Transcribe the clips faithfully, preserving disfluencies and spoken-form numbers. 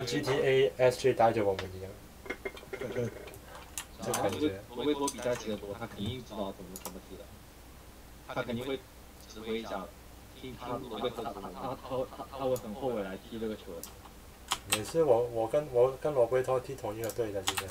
G T A S G 带着我们一样。就感觉。 罗贝托比赛踢得多，他肯定知道怎么怎么踢的，他肯定会指挥一下的。听他罗贝托指挥，他他他他会很后悔来踢这个球的。 每次我我跟我跟罗贝托踢同一个队的，之前。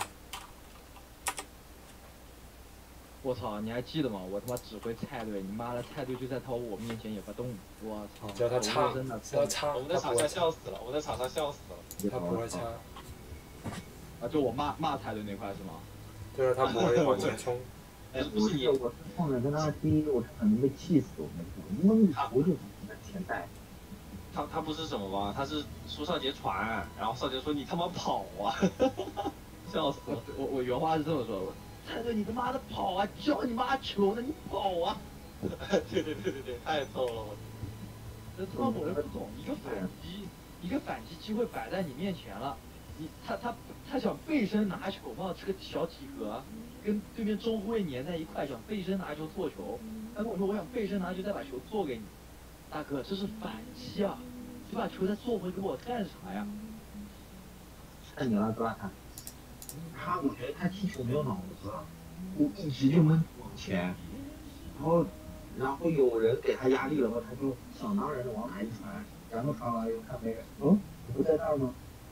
我操，你还记得吗？我他妈指挥菜队，你妈的菜队就在他我面前也不动，我操！ 叫他插，叫他插， 我们在场上笑死了，我在场上笑死了。 他不会插。 啊，就我骂骂菜队那块是吗？ 对啊，他不会往前冲。 哎，不是你， 我是后面跟他踢，我是可能被气死，我跟你说，因为球就在前带。 他他不是什么吧？他是苏少杰传，然后少杰说你他妈跑啊！笑死了。 我我原话是这么说的。菜队，你他妈的跑啊！叫你妈球呢，你跑啊！ 对对对对对，太逗了我。 这他妈我都不懂，一个反击，一个反击机会摆在你面前了，你他他他想背身拿球嘛，这个小体格跟对面中后卫粘在一块，想背身拿球做球。他跟我说我想背身拿球再把球做给你，大哥这是反击啊！你把球再做回给我干啥呀？ 太牛了，抓他！他我觉得他踢球没有脑子，我一直就闷往前，然后然后有人给他压力了后，他就想当然的往哪一传，然后传完又看没人，嗯，你不在那儿吗？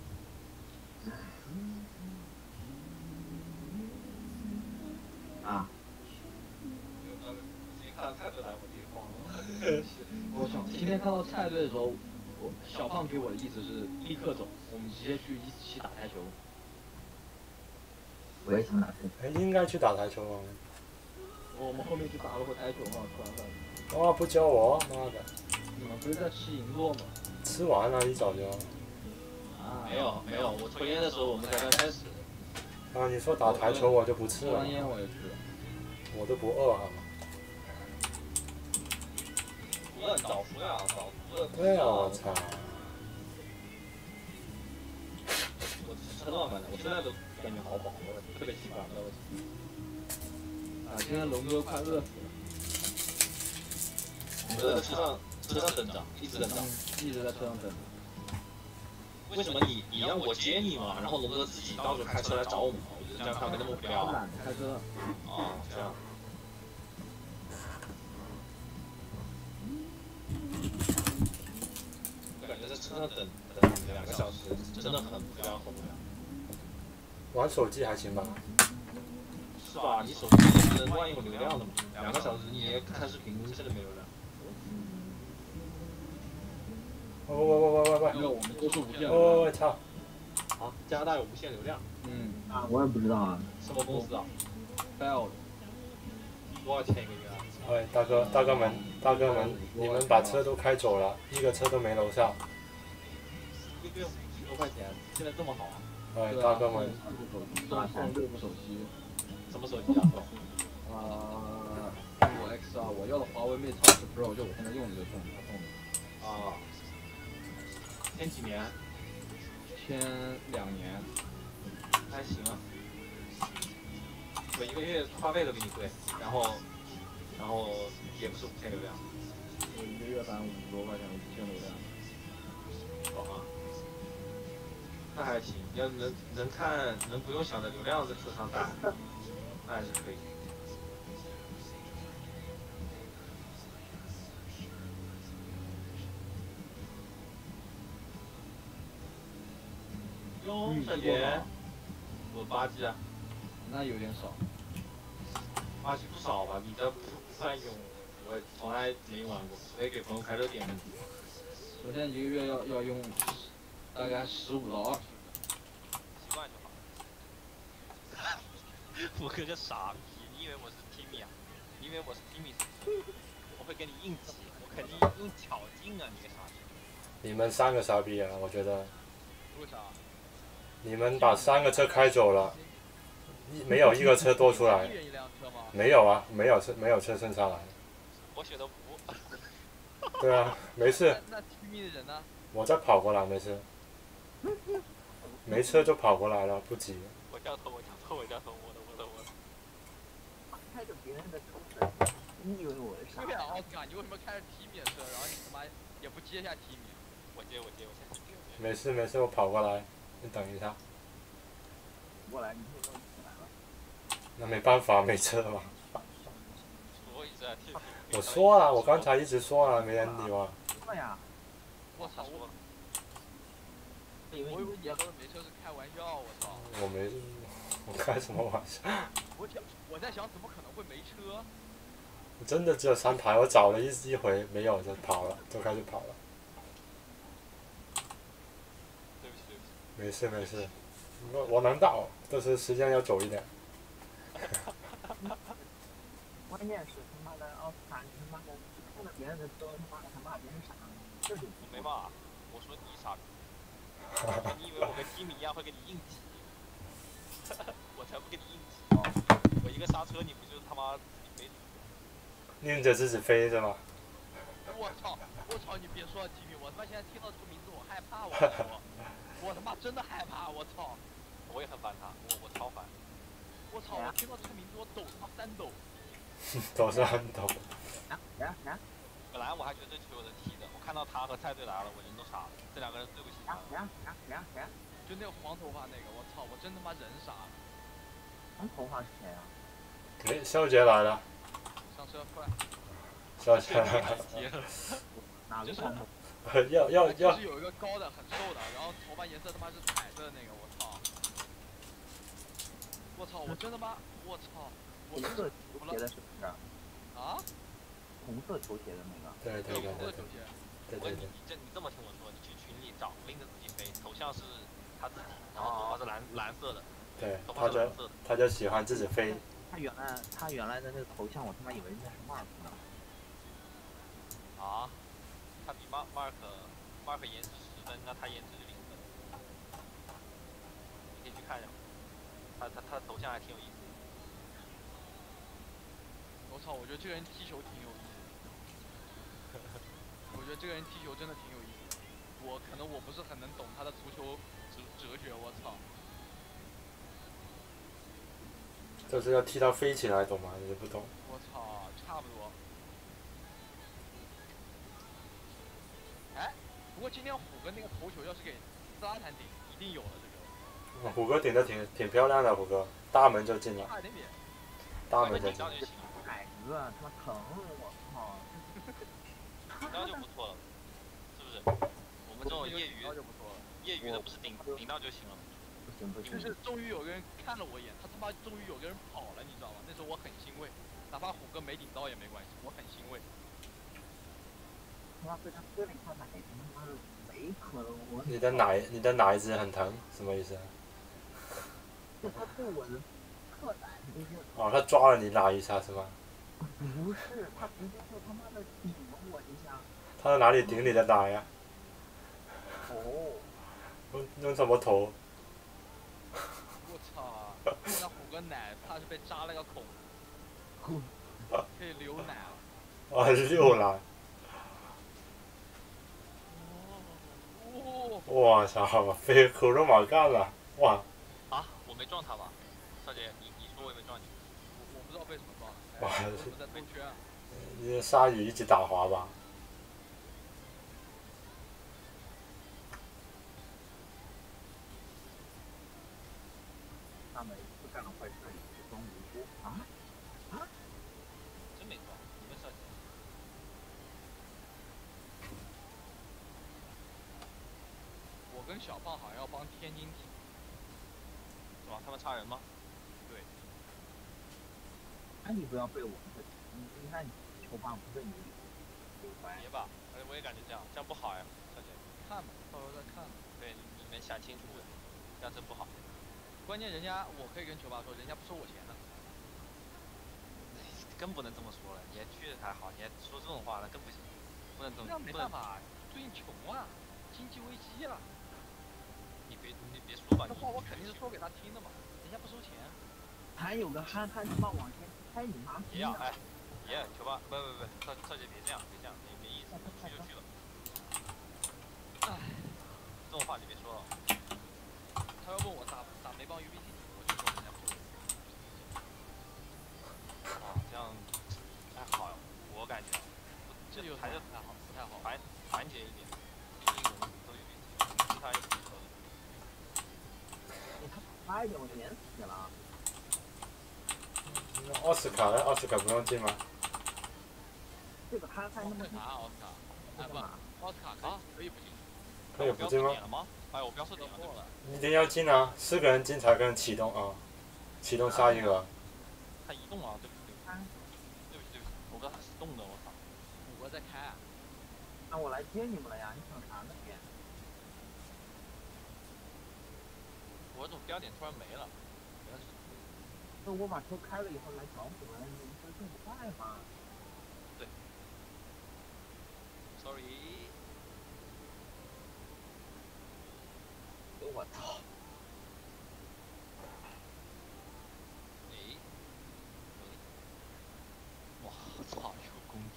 啊！ 我操！今天看到菜队的时候，我小胖给我的意思是立刻走，我们直接去一起打台球。 我也想打台球。 哎，应该去打台球啊。 我们后面去打了会台球嘛，吃完饭。 哇，不教我，妈的！ 你们不是在吃银座吗？ 吃完了，一早就。 啊。 没有没有，我抽烟的时候我们才刚开始。 啊，你说打台球我就不吃了。 抽烟我也去了。 我都不饿好吗？ 不饿早熟呀，早熟。 对啊，我操！ 我吃了反正我现在都感觉好饱，我特别习惯了。 啊，现在龙哥快饿死了。 我在车上车上等着，一直等着， 一直在车上等。 为什么你你让我接你嘛？然后龙哥自己到时候开车来找我们，我就这样看没那么无聊。 懒得开车。 哦，这样。我感觉在车上等等两个小时，真的很无聊，很无聊。 玩手机还行吧？ 是吧？你手机也是万一有流量的嘛？两个小时你也看视频，真的没流量。 喂喂喂喂喂喂！ 因为我们都是无线。 喂喂喂！操！ 啊，加拿大有无线流量？ 嗯。 啊，我也不知道啊。 什么公司啊 ？Bell。 多少钱一个月啊？ 哎，大哥，大哥们，大哥们，你们把车都开走了，一个车都没留下。 一个月五十多块钱，现在这么好啊？ 哎，大哥们。 送送六部手机。 什么手机啊？ 啊，苹果 X 二，我要的华为 Mate 二十 Pro，就我现在用的就送他送的。 啊。签几年？ 签两年。 还行啊。我一个月话费都比你贵，然后，然后也不是无线流量。 我一个月返五十多块钱无线流量。 好啊。那还行，要能能看能不用想着流量在车上打，那还是可以。哟，小杰，我八 G 啊。 那有点少。 八 G 不少吧？你这不算用，我从来没玩过，所以给朋友开热点问题。 首先一个月要要用大概十五到二十。 习惯就好。我可个傻逼，你以为我是 Timmy 啊？你以为我是 Timmy？我会跟你硬挤，我肯定用挑劲啊！你个傻逼。 你们三个傻逼啊！我觉得。 为啥？ 你们把三个车开走了，没有一个车多出来。没有啊，没有车，没有车剩下来。 我选的不。 对啊，没事。 那 Timmy 的人呢？ 我再跑过来，没事。没车就跑过来了，不急。 我掉头，我掉头，我掉头，我的，我的，我的。 开着别人的车，你以为我是啥？ 对啊，奥斯卡，你为什么开着 Timmy 的车，然后你他妈也不接一下 Timmy？ 我接，我接，我接。 没事没事，我跑过来。 你等一下。 过来，你可以弄起来了。 那没办法，没车嘛。 所以这 T P。 我说了，我刚才一直说了，没人理我。 说呀。 我操！我我以为你说的没车是开玩笑，我操！ 我没，我开什么玩笑？ 我想我在想，怎么可能会没车？ 真的只有三排，我找了一一回没有就跑了，就开始跑了。 对不起对不起。 没事没事，我我能到，但是时间要久一点。 关键是他妈的奥斯卡，你他妈的看到别人的车，他妈的还骂别人傻，这就我没骂，我说你傻逼。你以为我跟吉米一样会跟你硬挤？我才不跟你硬挤！我一个刹车，你不就他妈自己没？ 硬着自己飞是吗？ 我操！我操！你别说了，吉米，我他妈现在听到这个名字，我害怕，我操！我他妈真的害怕，我操！ 我也很烦他，我我超烦。 我操！我听到这个名字，我抖他妈三抖。 抖三抖。 啊啊啊！ 本来我还觉得这球有人踢的，我看到他和蔡队来了，我人都傻了。这两个人对不起他。 谁啊谁啊谁啊谁啊！ 就那个黄头发那个，我操！我真他妈人傻了。 黄头发是谁啊？ 哎，肖杰来了。 上车，快！ 肖杰。 哪个黄头？ 要要要。 就是有一个高的，很瘦的，然后头发颜色他妈是彩色的那个，我操！我操！我真他妈，我操！我红色球鞋的是不是？ 啊？ 红色球鞋的那个。 对对对对对。对对对。 你这你这么听我说，你去群里找，拎着自己飞，头像是他自己，然后头发是蓝蓝色的。 对，他就他就喜欢自己飞。 他原来他原来的那个头像，我他妈以为那是 Mark 呢。 啊？他比 Mark Mark Mark 颜值十分，那他颜值就零分。你可以去看一下，他他他的头像还挺有意思的。 我操！我觉得这个人踢球挺有意思的。我觉得这个人踢球真的挺有意思的。我可能我不是很能懂他的足球哲哲学，我操！ 就是要踢到飞起来，懂吗？你不懂。 我操，差不多。哎，不过今天虎哥那个头球要是给斯拉坦顶，一定有了这个。 虎哥顶的挺挺漂亮的，虎哥大门就进了。 差点点。 大门就进了。 矮子，他妈疼，我操！ 顶到就不错了，是不是？我们这种业余业余的不是顶顶到就行了。 不行不行。 就是终于有个人看了我一眼，他他妈终于有个人跑了，你知道吗？那时候我很欣慰，哪怕虎哥没顶到也没关系，我很欣慰。 他妈被他推了一下奶，他妈的贼疼我。 你的奶，你的奶子很疼，什么意思？ 就他对我的特奶就是。 哦，他抓了你奶一下是吗？ 不是，他直接就他妈的顶了我一下。 他在哪里顶你的奶呀？ 哦。 用用什么头？ 我操！那虎哥奶怕是被扎了个孔，可以流奶了。 啊，溜了。 哦。 我操！飞口都马干了，哇！ 啊，我没撞他吧？少杰，你你说我有没有撞你？ 我我不知道被什么撞。 哇！ 我们在兜圈。 你鲨鱼一起打滑吧？ 他每次干了坏事也是装无辜啊啊！ 真没撞，你们少杰。 我跟小胖好像要帮天津踢。 是吧？他们差人吗？ 对。 那你不要被我们的，你那你球棒不对你。 别吧，而且我也感觉这样，这样不好呀，小姐。 看吧，到时候再看。 对，你们想清楚，这样真不好。 关键人家，我可以跟球爸说，人家不收我钱的。 更不能这么说了，你还去的还好，你还说这种话，那更不行，不能这么。 那没办法，最近穷啊，经济危机了。 你别你别说吧。 这话我肯定是说给他听的嘛，人家不收钱。 还有个憨憨他妈往前开你妈逼呢！哎，爷，球爸，不不不，少少姐别这样，别这样，没没意思，去就去了。 哎， 这种话你别说了。 他要问我打打没帮 U B C， 我就说人家不收。 啊，这样还好，我感觉。 这就还是不太好，不太好。 团团结一点，毕竟我们都有其他也不错的。 差一点我就碾死你了。 那奥斯卡呢？奥斯卡不用进吗？ 这个憨憨那么奥斯卡，奥斯卡，哎不，奥斯卡可以可以不进。 可以不进吗？ 点了吗？哎，我标设点了，对了。 一定要进啊！四个人进才跟启动啊，启动下一个。 它移动了，对不对？对不起对不起，我刚才是动的，我操！ 我在开啊。 那我来接你们了呀，你想啥呢你？ 我怎么标点突然没了？ 那我把车开了以后来找你们，你们会更快吗？ 对。Sorry。 我操！ 诶。哇操！有公主。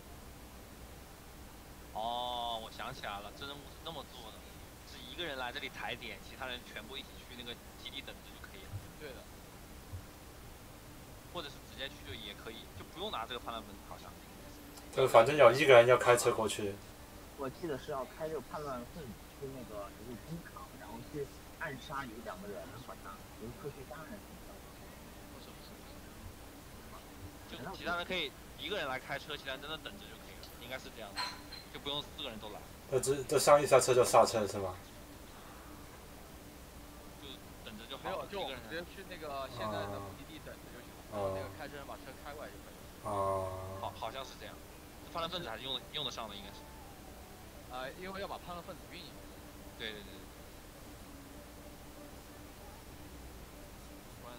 哦，我想起来了，这任务是这么做的，是一个人来这里抬点，其他人全部一起去那个基地等着就可以了。 对的。 或者是直接去就也可以，就不用拿这个判断分，好像。 就反正有一个人要开车过去。 我记得是要开这个判断分去那个一个工厂，然后去暗杀有两个人，好像有个科学家还是什么的。 不是不是不是。 就其他人可以一个人来开车，其他人在那等着就可以了，应该是这样的，就不用四个人都来。 这这这上一刹车就刹车是吗？ 就等着就好。 没有，就我们直接去那个现在的目的地等着就行了，然后那个开车人把车开过来就可以了。 啊。 好，好像是这样。判断分子还是用的用得上的，应该是。 呃，因为要把判断分子运营。 对对对。不然，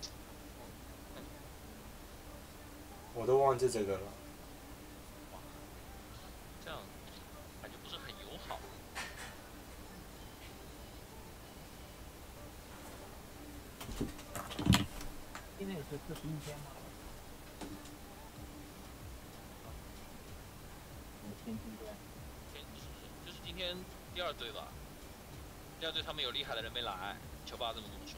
我都忘记这个了。 哇，这样感觉不是很友好。 今天也是四十一天吗？天津队。 天不是不是，就是今天第二队吧。第二队他们有厉害的人没来，球爸这么跟我说。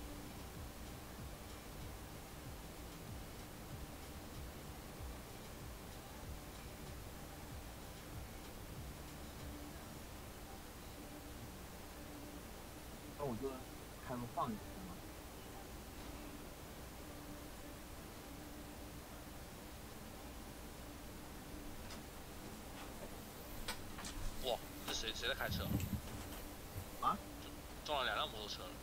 那我就开个放进去嘛。 哇，这谁谁在开车？ 啊？ 撞了两辆摩托车了。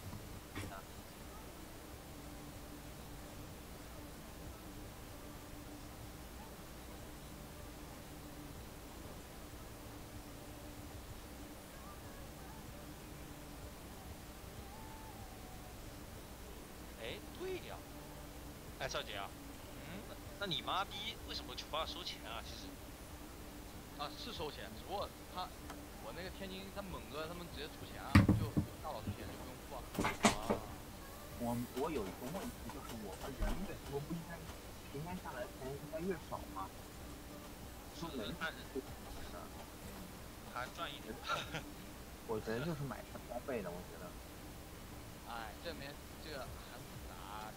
哎，对呀。哎，少杰啊。嗯。那那你妈逼为什么球爸收钱啊？其实。 啊，是收钱，只不过他，我那个天津他猛哥他们直接出钱啊，就大佬出钱就不用付啊。 啊。 我我有一个问题，就是我们人越多，不应该平摊下来钱应该越少吗？ 是人看人。 是啊。 还赚一点。 我觉得就是买车高倍的，我觉得。 哎，这边这个很复杂。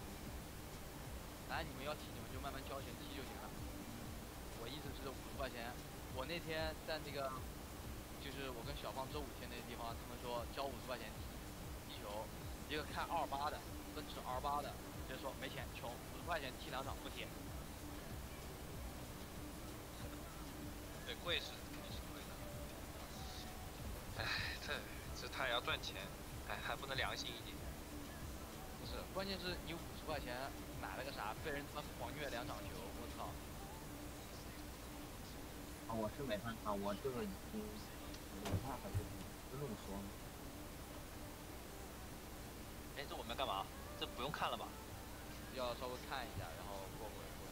哎，你们要提你们就慢慢交钱提就行了。我意思是五十块钱，我那天在那个，就是我跟小芳周五天那个地方，他们说交五十块钱踢踢球，一个看二八的，奔驰 R 八的，直接说没钱穷，五十块钱踢两场不踢。 对，贵是肯定是贵的。哎，这这他也要赚钱，哎，还不能良心一点。 不是，关键是你五十块钱买了个啥，被人他妈狂虐两场球，我操！ 啊，我是没办法，我这个已经没办法，就就这么说。 哎，这我们要干嘛？这不用看了吧？ 要稍微看一下，然后过会过。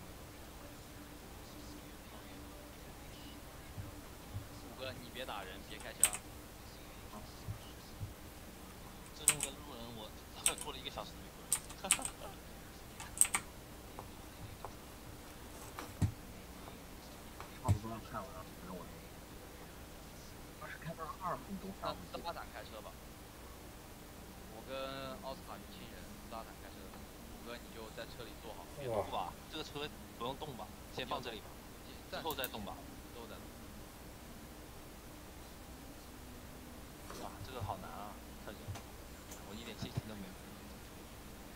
五哥，你别打人，别开枪。 啊。这任务跟路人我拖了一个小时没过。哈哈哈。 差不多要看完了，反正我。要是开到二分钟， 那斯巴坦开车吧。我跟奥斯卡就亲人，斯巴坦开车。五哥，你就在车里坐好。 别动吧，这个车不用动吧，先放这里吧，之后再动吧。 之后再动。 哇，这个好难啊，特姐，我一点记。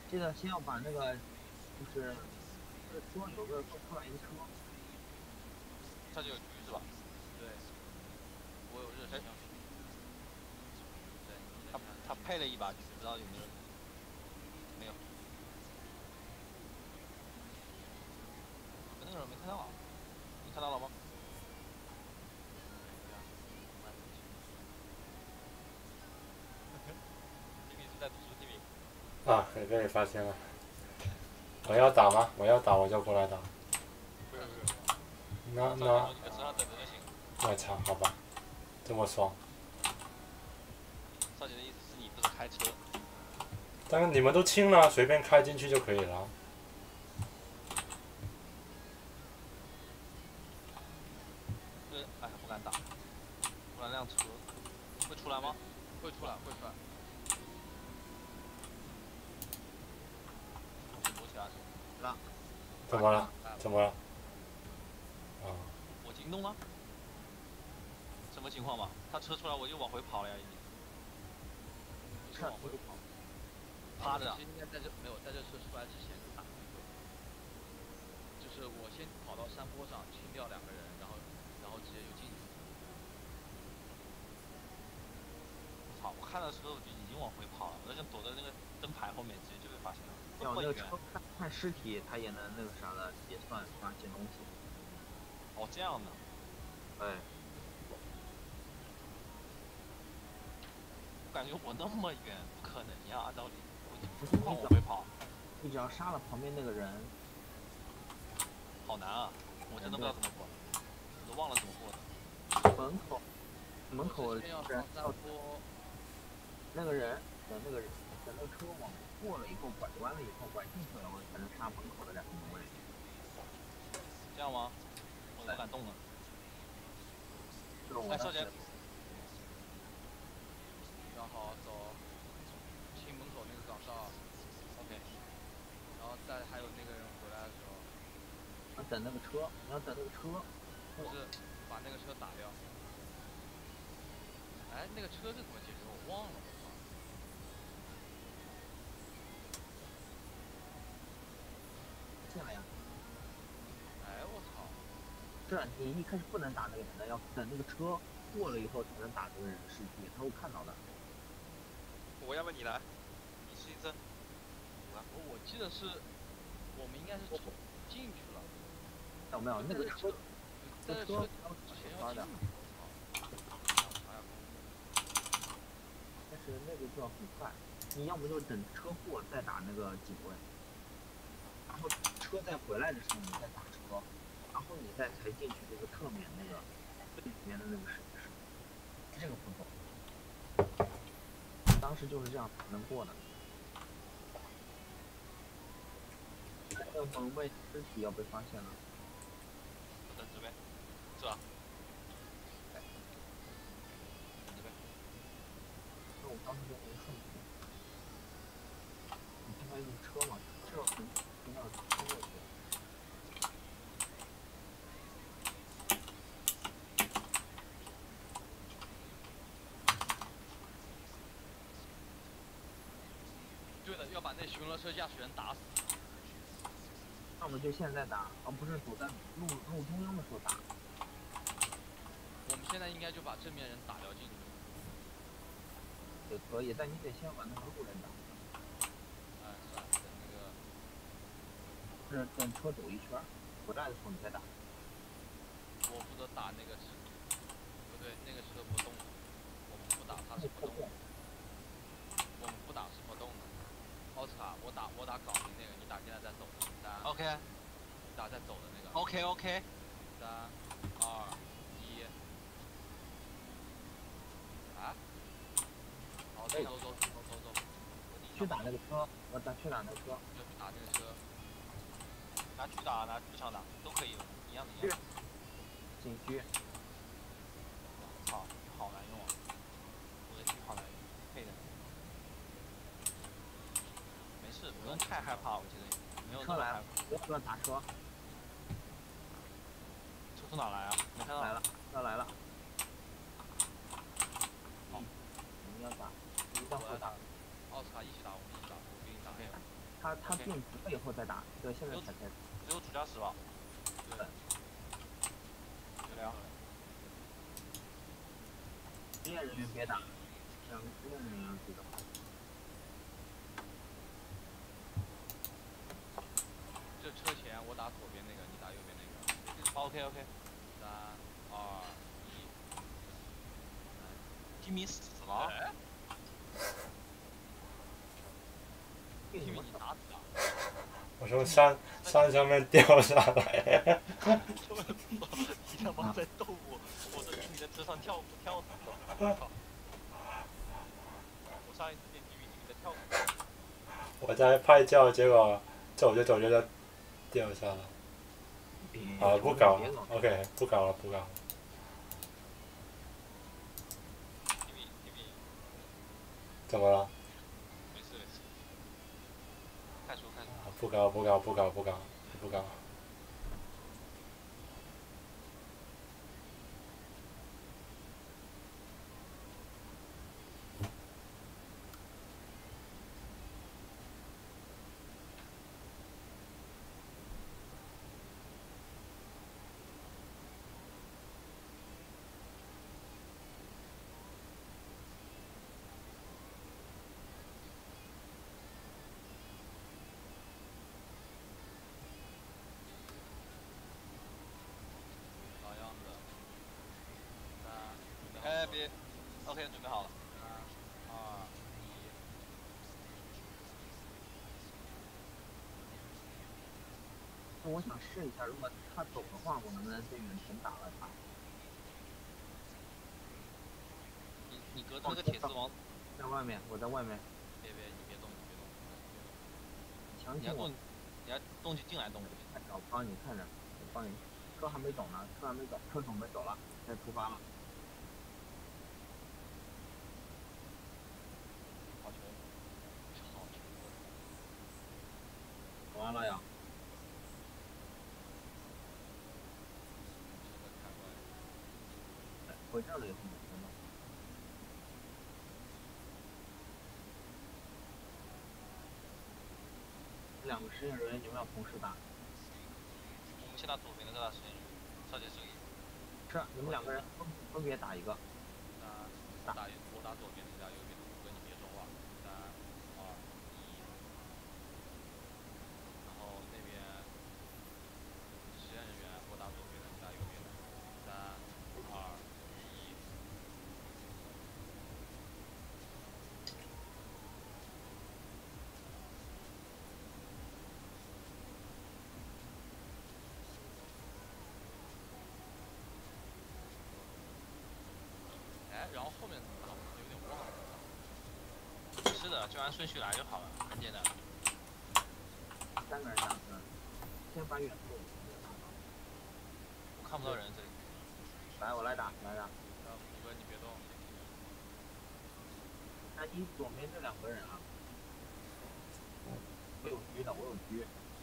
记得先要把那个，就是这桌有个送出来一个车， 它就有狙是吧？ 对，我有热身枪。对， 他他配了一把狙，不知道有没有？没有。那个人没看到啊？你看到了吗？提米是在读书，提米。 啊，也被你发现了。我要打吗？我要打我就过来打。 不用不用。 那那你搁车上等着就行。 我操，好吧，这么爽。 少杰的意思是你不是开车。 但是你们都清了，随便开进去就可以了。 对，哎，不敢打。突然辆车，会出来吗？ 会出来，会出来。 躲起来是。 了。 怎么了？怎么了？啊。 我惊动了。什么情况嘛？他车出来我就往回跑了呀，已经。不是往回跑。趴着。 其实应该在这没有在这车出来之前打一个，就是我先跑到山坡上清掉两个人，然后然后直接就进去。 操！我看到车我就已经往回跑了，我就躲在那个灯牌后面，直接就被发现了。 要那个车看看尸体，他也能那个啥的，也算发现东西。 哦，这样的。 哎。 我感觉我那么远，不可能呀，按道理。我就往回跑。 你只要杀了旁边那个人。 好难啊！我真的不知道怎么过，我都忘了怎么过的。 门口，门口人要那个人等那个人等那个车往过了以后，拐弯了以后，拐进去了，我才能杀门口的两个门卫。 这样吗？我不敢动了。 哎， 少杰。 然后走清门口那个岗哨 ，OK。 然后再还有那个人回来的时候， 要等那个车，你要等那个车， 不是把那个车打掉。哎，那个车是怎么解决？我忘了，我操！ 进来呀！ 哎，我操！ 是你一开始不能打那个人的，要等那个车过了以后才能打这个人的尸体，他会看到的。 我要不你来，你试一次。 我我记得是，我们应该是走进去了。 有没有那个车？ 那个车之前要进去。 但是那个就要很快，你要么就等车过再打那个警卫，然后车再回来的时候你再打车，然后你再才进去这个侧面那个最里面的那个实验室，这个步骤。当时就是这样才能过的。那个门卫尸体要被发现了。 等着呗，是吧？等着呗。 那我当时就没顺序。你看看有车吗？这很很要冲过去。 对的，要把那巡逻车驾驶员打死。 要么就现在打，而不是走在路路中央的时候打。 我们现在应该就把正面人打掉进去。 也可以，但你得先把那个路人打。 哎，算了，等那个。 是等车走一圈，回来的时候你再打。 我负责打那个车，不对，那个车不动的，我们不打它是不动的。我们不打是不动的。奥斯卡，我打我打港林那个，你打现在在走的。三。 OK。 打在走的那个。 OK OK。 三，二，一。啊？好，走走走走走走。 去打那个车，我打去打那个车。 就去打那个车。 拿狙打，拿步枪打，都可以，一样的一样。 警狙。 操，好难用啊！我的狙好难用，配的。没事，不用太害怕，我觉得没有那么害怕。 我不要打车。 车从哪来啊？没看到。 来了，车来了。好，你们要打，你们要回打。 奥斯卡一起打，我们一起打，我给你打。 他他变直了以后再打，对，现在才开始。 只有主驾驶吧？ 对。 就这样。 职业人员别打，两个职业人员知道。 这车前我打左边那个，你打右边那个。 好 ，OK OK。 三二一。 吉米死了。 吉米你打死了。 我从山山上面掉下来。 你他妈在逗我！我在吉米的车上跳舞跳死了。我上一次见吉米，吉米在跳舞。 我在拍照，结果走着走着就掉下了。啊，不搞 ，OK， 不搞了，不搞了。 吉米，吉米。 怎么了？ 没事没事。看书看书。 不搞不搞不搞不搞不搞。 哎，别 ，OK， 准备好了。 三二一。 那我想试一下，如果他走的话，我能不能在远程打了他？ 你你隔着那个铁丝网。 在外面，我在外面。 别别，你别动，你别动。 强行你要动，你要动就进来动。 我帮你看着，我帮你。车还没走呢，车还没走，车准备走了，该出发了。 好球！好球！ 走完了呀。回正了以后没看到。两个实验人员，你们要同时打。 我们先打左边的，再打实验人员，超级手艺。 是，你们两个人分分别打一个。 打打我打左边，你打右边，五哥你别说话。三二一。然后那边实验人员我打左边的，你打右边的。三二一。哎，然后后面怎么打？我有点忘了。 是的，就按顺序来就好了，很简单。 三个人打分，先把远处。 我看不到人这里。 来，我来打，来打。 呃，五哥你别动。 那你左边这两个人啊，我有狙的，我有狙。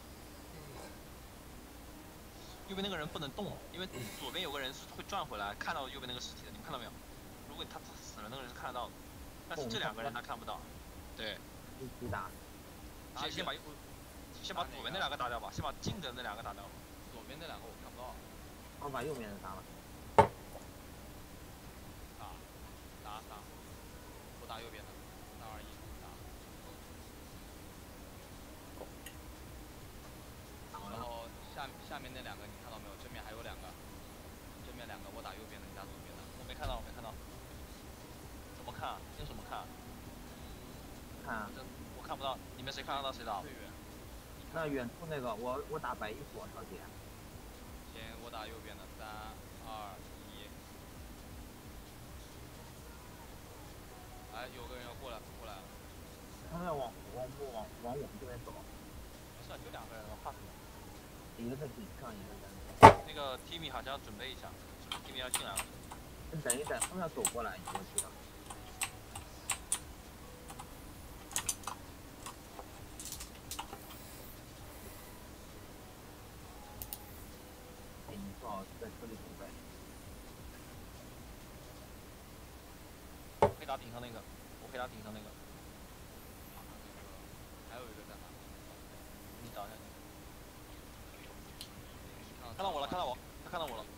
右边那个人不能动，因为左边有个人是会转回来看到右边那个尸体的，你们看到没有？如果他死了，那个人是看得到的，但是这两个人他看不到。对。 一起打。 先先把右，先把左边那两个打掉吧，先把近的那两个打掉。 左边那两个我看不到。 我把右边的打了。 打，打打，我打右边的，三二一，打。然后下下面那两个你看到没有？正面还有两个，正面两个我打右边的，你打左边的。 我没看到，我没看到。怎么看？用什么看？ 看。 我看不到，你们谁看得到谁打？ 最远。 那远处那个，我我打白衣服，小姐。 先我打右边的，三二一。哎，有个人要过来，过来了。 他们要往往往往往我们这边走。 没事，就两个人了，怕什么？ 一个在顶上，一个在。 那个 Timmy 好像要准备一下，是不是 Timmy 要进来了？ 等一等，他们要走过来，我知道。你最好在车里准备。 我可以打顶上那个，我可以打顶上那个。 还有一个在哪？ 看到我了，看到我，他看到我了。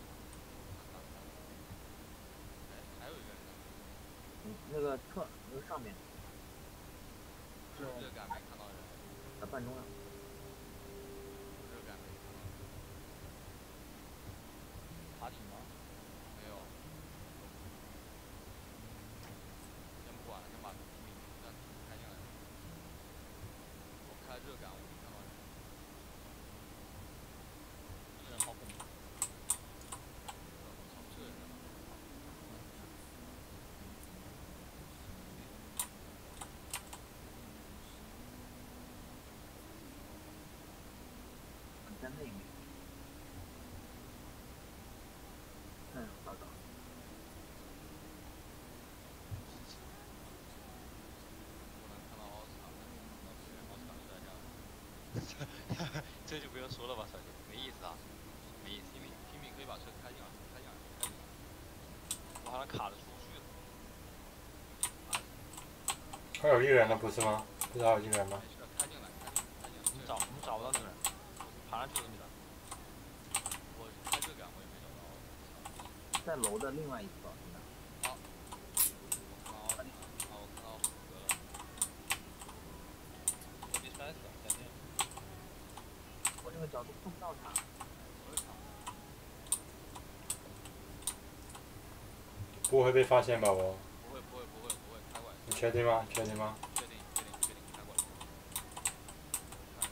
哎，还有一个人呢， 嗯，那个侧那个上面是热感没看到人， 在半中央。 热感没看到人， 爬体吗？ 没有。先不管了，先把地名让开进来。我开热感，我没看到人。 这人好恐怖。 操，这人在哪？ 在那边。嗯，找找。 我能看到奥斯卡，但是看不到别人。奥斯卡是在这儿。 这就不用说了吧，小姐，没意思啊，没意思。 皮米皮米可以把车开进来，开进来，开进来。 我好像卡着出不去了。 还有一个人呢，不是吗？不知道有一个人吗？ 没事，开进来，开进来，开进来。 我们找我们找不到那个人，爬上去了没的。 我开热感，我也没找到。 在楼的另外一侧，现在。 我看到奥斯卡，啊，我看到虎哥了。 我没摔死，再见。 我这个角度碰不到他。 我也看不到。 不会被发现吧？我？ 不会不会不会不会，开过来。 你确定吗？确定吗？ 确定确定确定，开过来。看。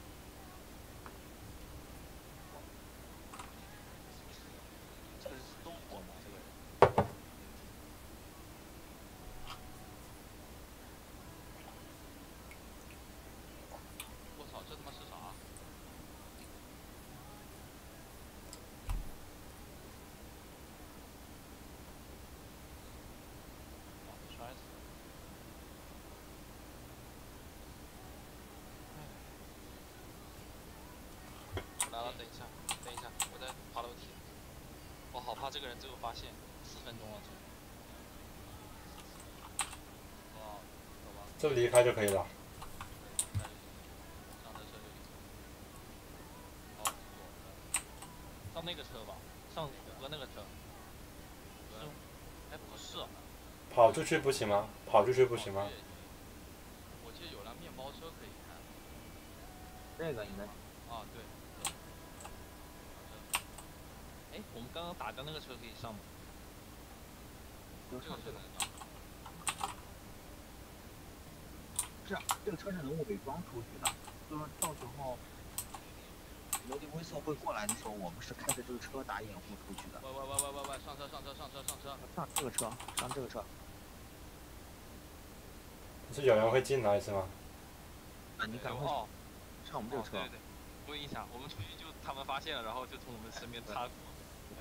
这个是都火吗？这个人？ 我操，这他妈是啥？ 哇，摔死了。我来了，等一下，等一下，我在爬楼梯。我好怕这个人最后发现，四分钟了这。 哦，走吧。 就离开就可以了。 对，上这车就行。哦，左的。 上那个车吧，上虎哥那个车。 对。 哎，不是。 跑出去不行吗？跑出去不行吗？ 我记得有辆面包车可以开。 这个应该。 啊，对。 哎，我们刚刚打的那个车可以上吗？ 就这个上这个。 车能上。 是啊，这个车是能伪装出去的，就是到时候罗迪威瑟会过来的时候，我们是开着这个车打掩护出去的。 喂喂喂喂喂喂，上车上车上车上车！ 上这个车，上这个车。 是有人会进来是吗？ 啊，你赶快哦， 上我们这个车。 对对对，我有印象，我们出去就他们发现了，然后就从我们身边擦过。对。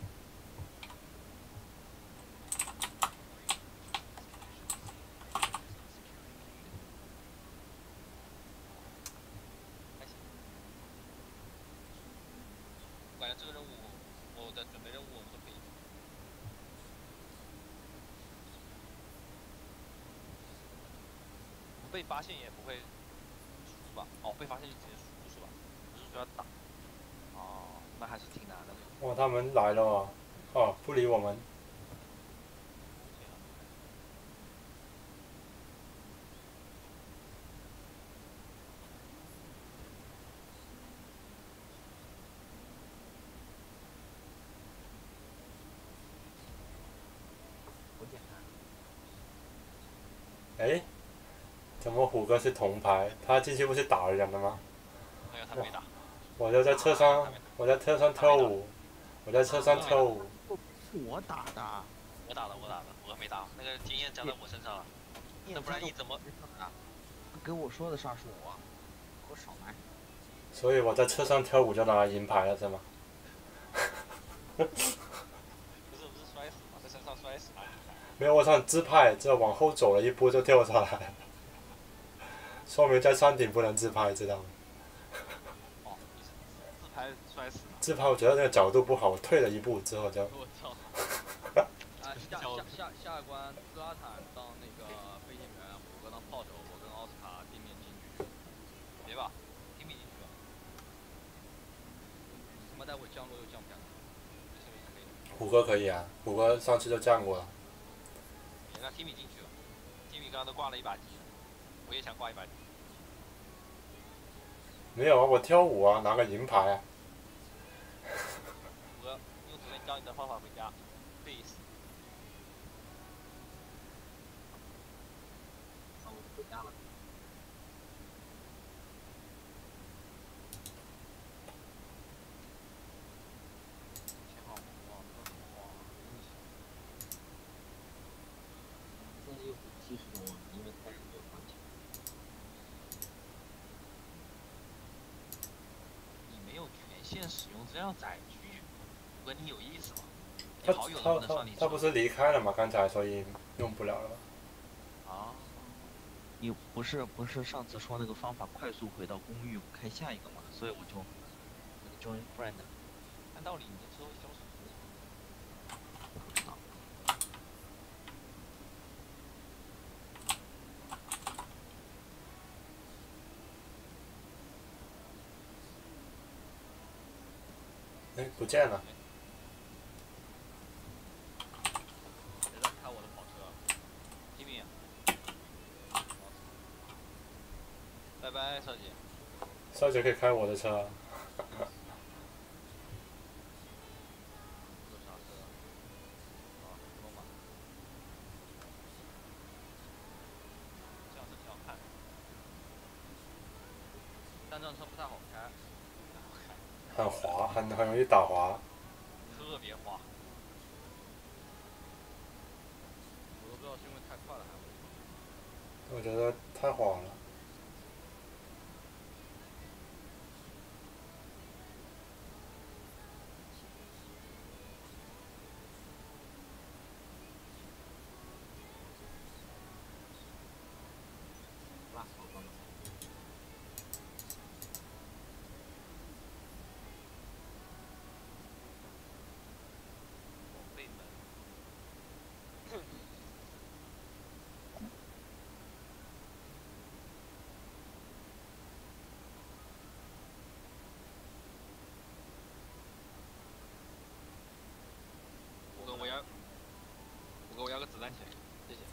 还行。我感觉这个任务，我的准备任务我们都可以。我们被发现也不会输吧？哦，被发现就直接输是吧？不是说要打。哦，那还是挺难的。 哇，他们来了哦！哦，不理我们。 不简单。 哎，怎么虎哥是铜牌？他进去不是打了人了吗？ 没有，他没打。 我就在车上，我在车上跳舞，我在车上跳舞。 是我打的。 我打的，我打的，我没打，那个经验加在我身上了。那不然你怎么？ 跟我说的啥是我，给我少来。 所以我在车上跳舞就拿银牌了是吗？ 不是不是摔死吗？在身上摔死拿银牌。 没有，我想自拍，只要往后走了一步就跳下来，说明在山顶不能自拍，知道吗？ 哦，你是自拍摔死的。 自拍我觉得那个角度不好，我退了一步之后就。 我操！啊，下下下下一关，斯拉坦当那个飞行员，虎哥当炮手，我跟奥斯卡地面进去。 别吧，听不进去吧。 降落又降不下来，这是可以的。 虎哥可以啊，虎哥上次就降过了。 别让 Timmy 进去了，Timmy 刚刚都挂了一把级，我也想挂一把级。 没有啊，我跳舞啊，拿个银牌啊。 虎哥，用昨天教你的方法回家 ，please。 那我回家了。 挺好，哇，哇，真是。 现在又是七十多万，因为开始没有还钱。 你没有权限使用这样载具，虎哥你有意思吗？ 他你好友能他不能上你车？ 他他不是离开了吗？刚才所以用不了了。 啊？ 你不是不是上次说那个方法快速回到公寓开下一个嘛？所以我就那个 join friend 按道理你的车会消失。 不知道。 哎，不见了。 谁在开我的跑车 ？Timmy。拜拜，少姐。 少姐可以开我的车。 都上车。啊，龙马。这样子挺好看。但这辆车不太好开。 很滑，很很容易打滑。 特别滑。 我都不知道是因为太快了还是。 我觉得太滑了。 拉好了。 背门。虎哥，我要，虎哥，我要个子弹钳，谢谢。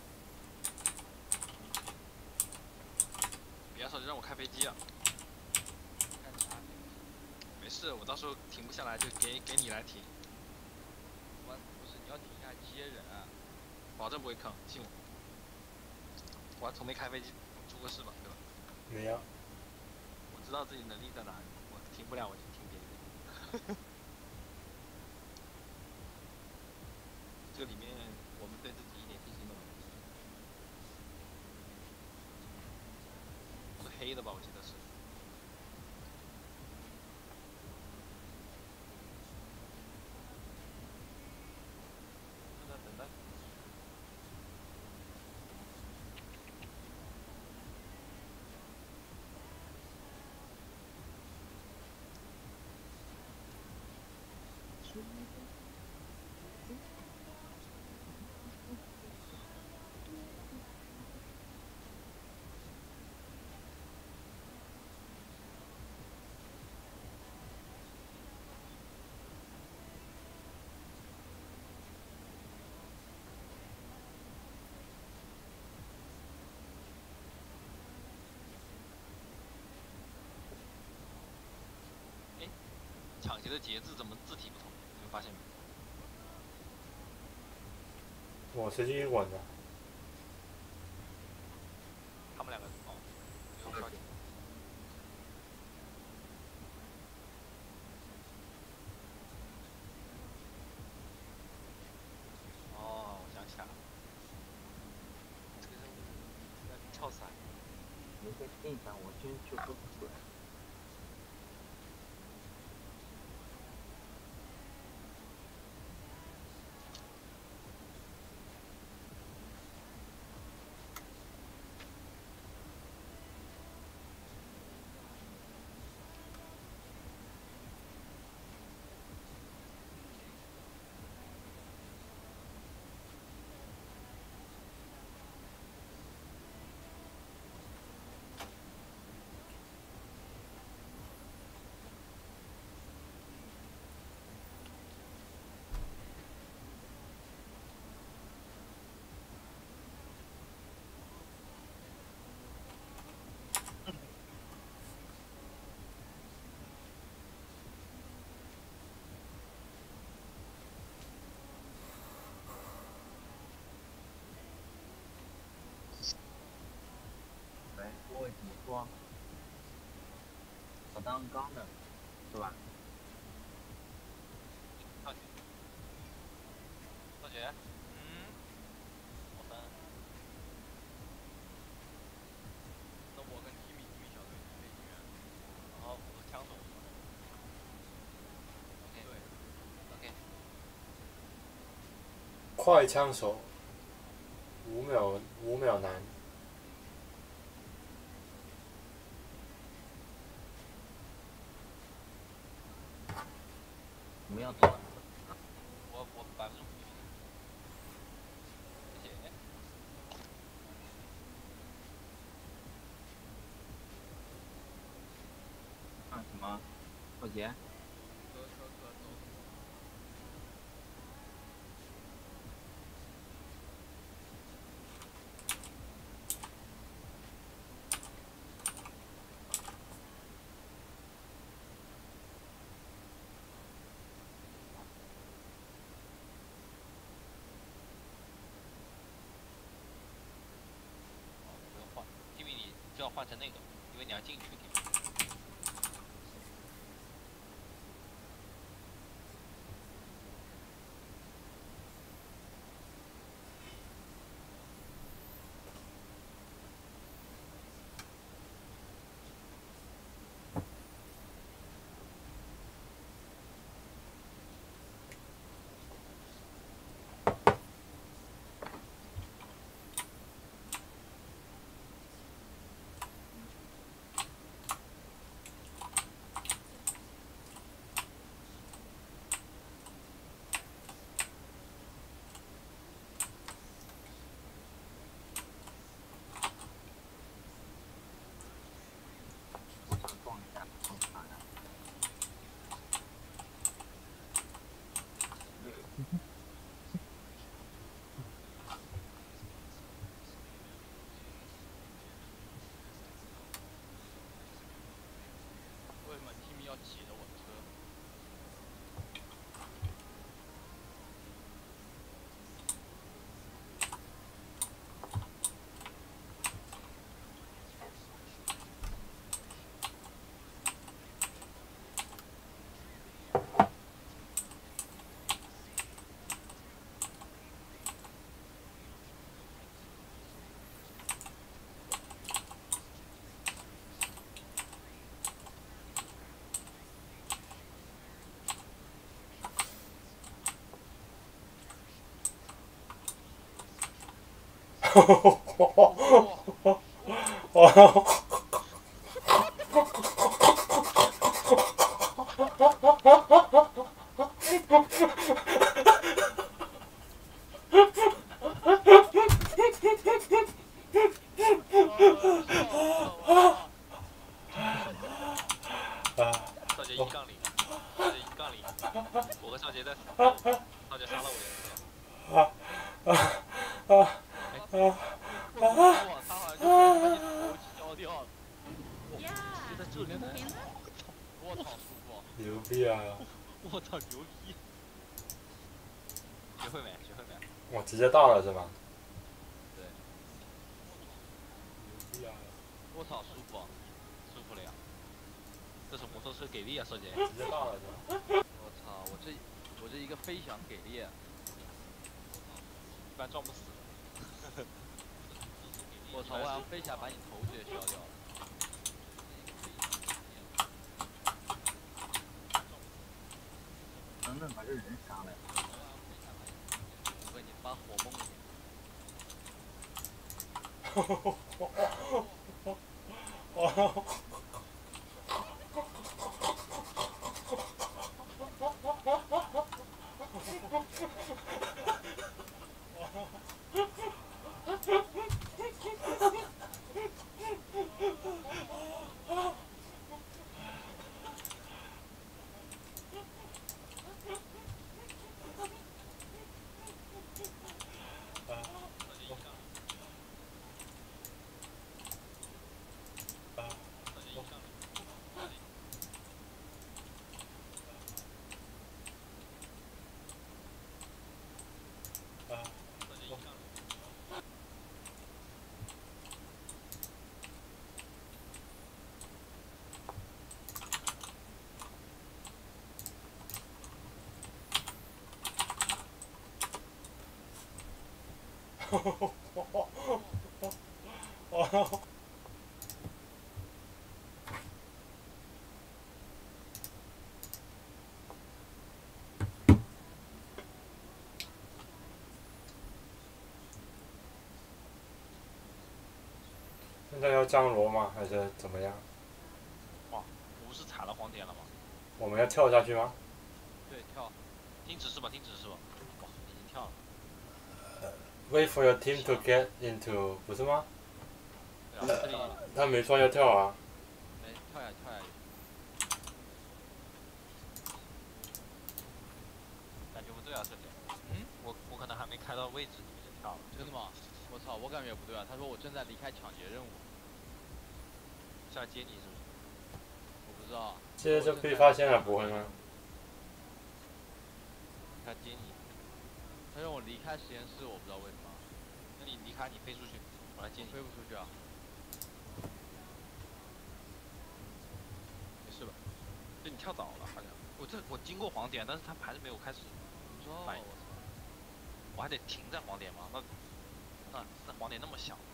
别手就让我开飞机啊！ 干啥？ 没事，我到时候停不下来就给给你来停， 我不是你要停下来接人。 保证不会坑，信我。我还从没开飞机出过事吧，对吧？ 没有。 我知道自己能力在哪里，我停不了我就停别人。这个里面我们对自己一点信心都没有。是黑的吧？我记得是。正在等待。抢劫的节制怎么字体不同？你们发现没？ 我是英文的。 他们两个哦，没有刷题。哦，我想起来了，这个任务要跳伞。 没在定一下，我真就说不出来。 会怎么说？我当刚的，是吧？ 少姐，少姐，嗯，我分。 那我跟 Timmy Timmy 小队可以一员。 然后我是枪手。OK 对 OK。 快枪手，五秒五秒难。 我们要走了。 我我百分之五十。谢谢。 看什么？少杰？ 可可可走。 不用换 ，Timmy 你就要换成那个，因为你要进去 Timmy。 我想撞一下，撞啥呀？ 为什么 Timmy 要挤着我的车？ 少杰一杠零，少杰一杠零，我和少杰在死斗，少杰杀了我两次。 不过他好像就把你头削掉了。 就在这里呢。 我操，舒服！ 牛逼啊！ 我操，牛逼！学会没？学会没？ 我直接到了是吗？ 对。 牛逼啊！ 我操，舒服，舒服了呀！这是摩托车给力啊，少杰！ 直接到了是吧？ 我操，我这我这一个飞翔给力， 一般撞不死。 我操，我要飞起来把你头直接削掉了。 能不能把这人杀了呀？ 我给你发火梦里。 少杰现在要降罗吗？还是怎么样？ 哇，不是踩了黄点了吗？ 我们要跳下去吗？ 对，跳。 听指示吧，听指示吧。哇，已经跳了。 Wait for your team to get into， 不是吗？ 对啊，这里他没说要跳啊。 没跳下去，跳下去。 感觉不对啊，这里。嗯，我我可能还没开到位置，你们就跳了。 真的吗？我操，我感觉不对啊。他说我正在离开抢劫任务。 是来接你是不是？ 我不知道。 这就被发现了，不会吗？ 他接你， 他让我离开实验室，我不知道为什么。 那你离开，你飞出去，我来接你。 飞不出去啊。 没事吧？就你跳早了，好像。我这我经过黄点，但是他还是没有开始。 哦， 反应我操！ 我还得停在黄点吗？那那那黄点那么小。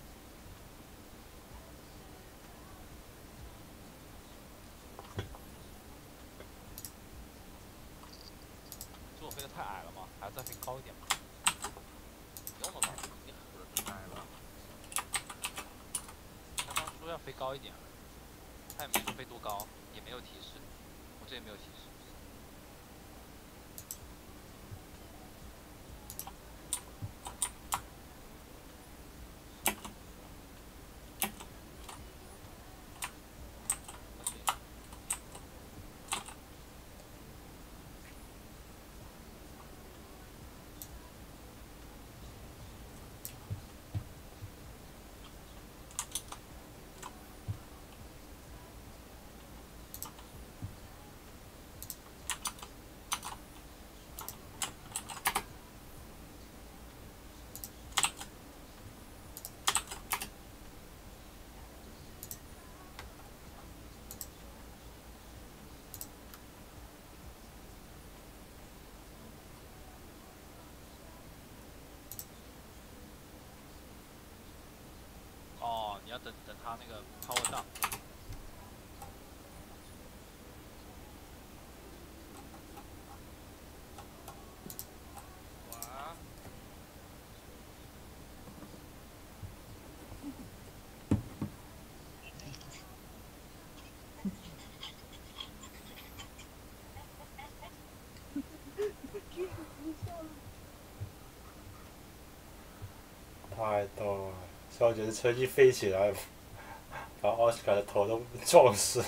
是我飞得太矮了吗？还要再飞高一点吗？不用了吧，已经很矮了。他刚说要飞高一点，他也没说飞多高，也没有提示，我这也没有提示。哦，你要等等他那个 power down。哇！ 太逗了！小姐的车一飞起来，把奥斯卡的头都撞死。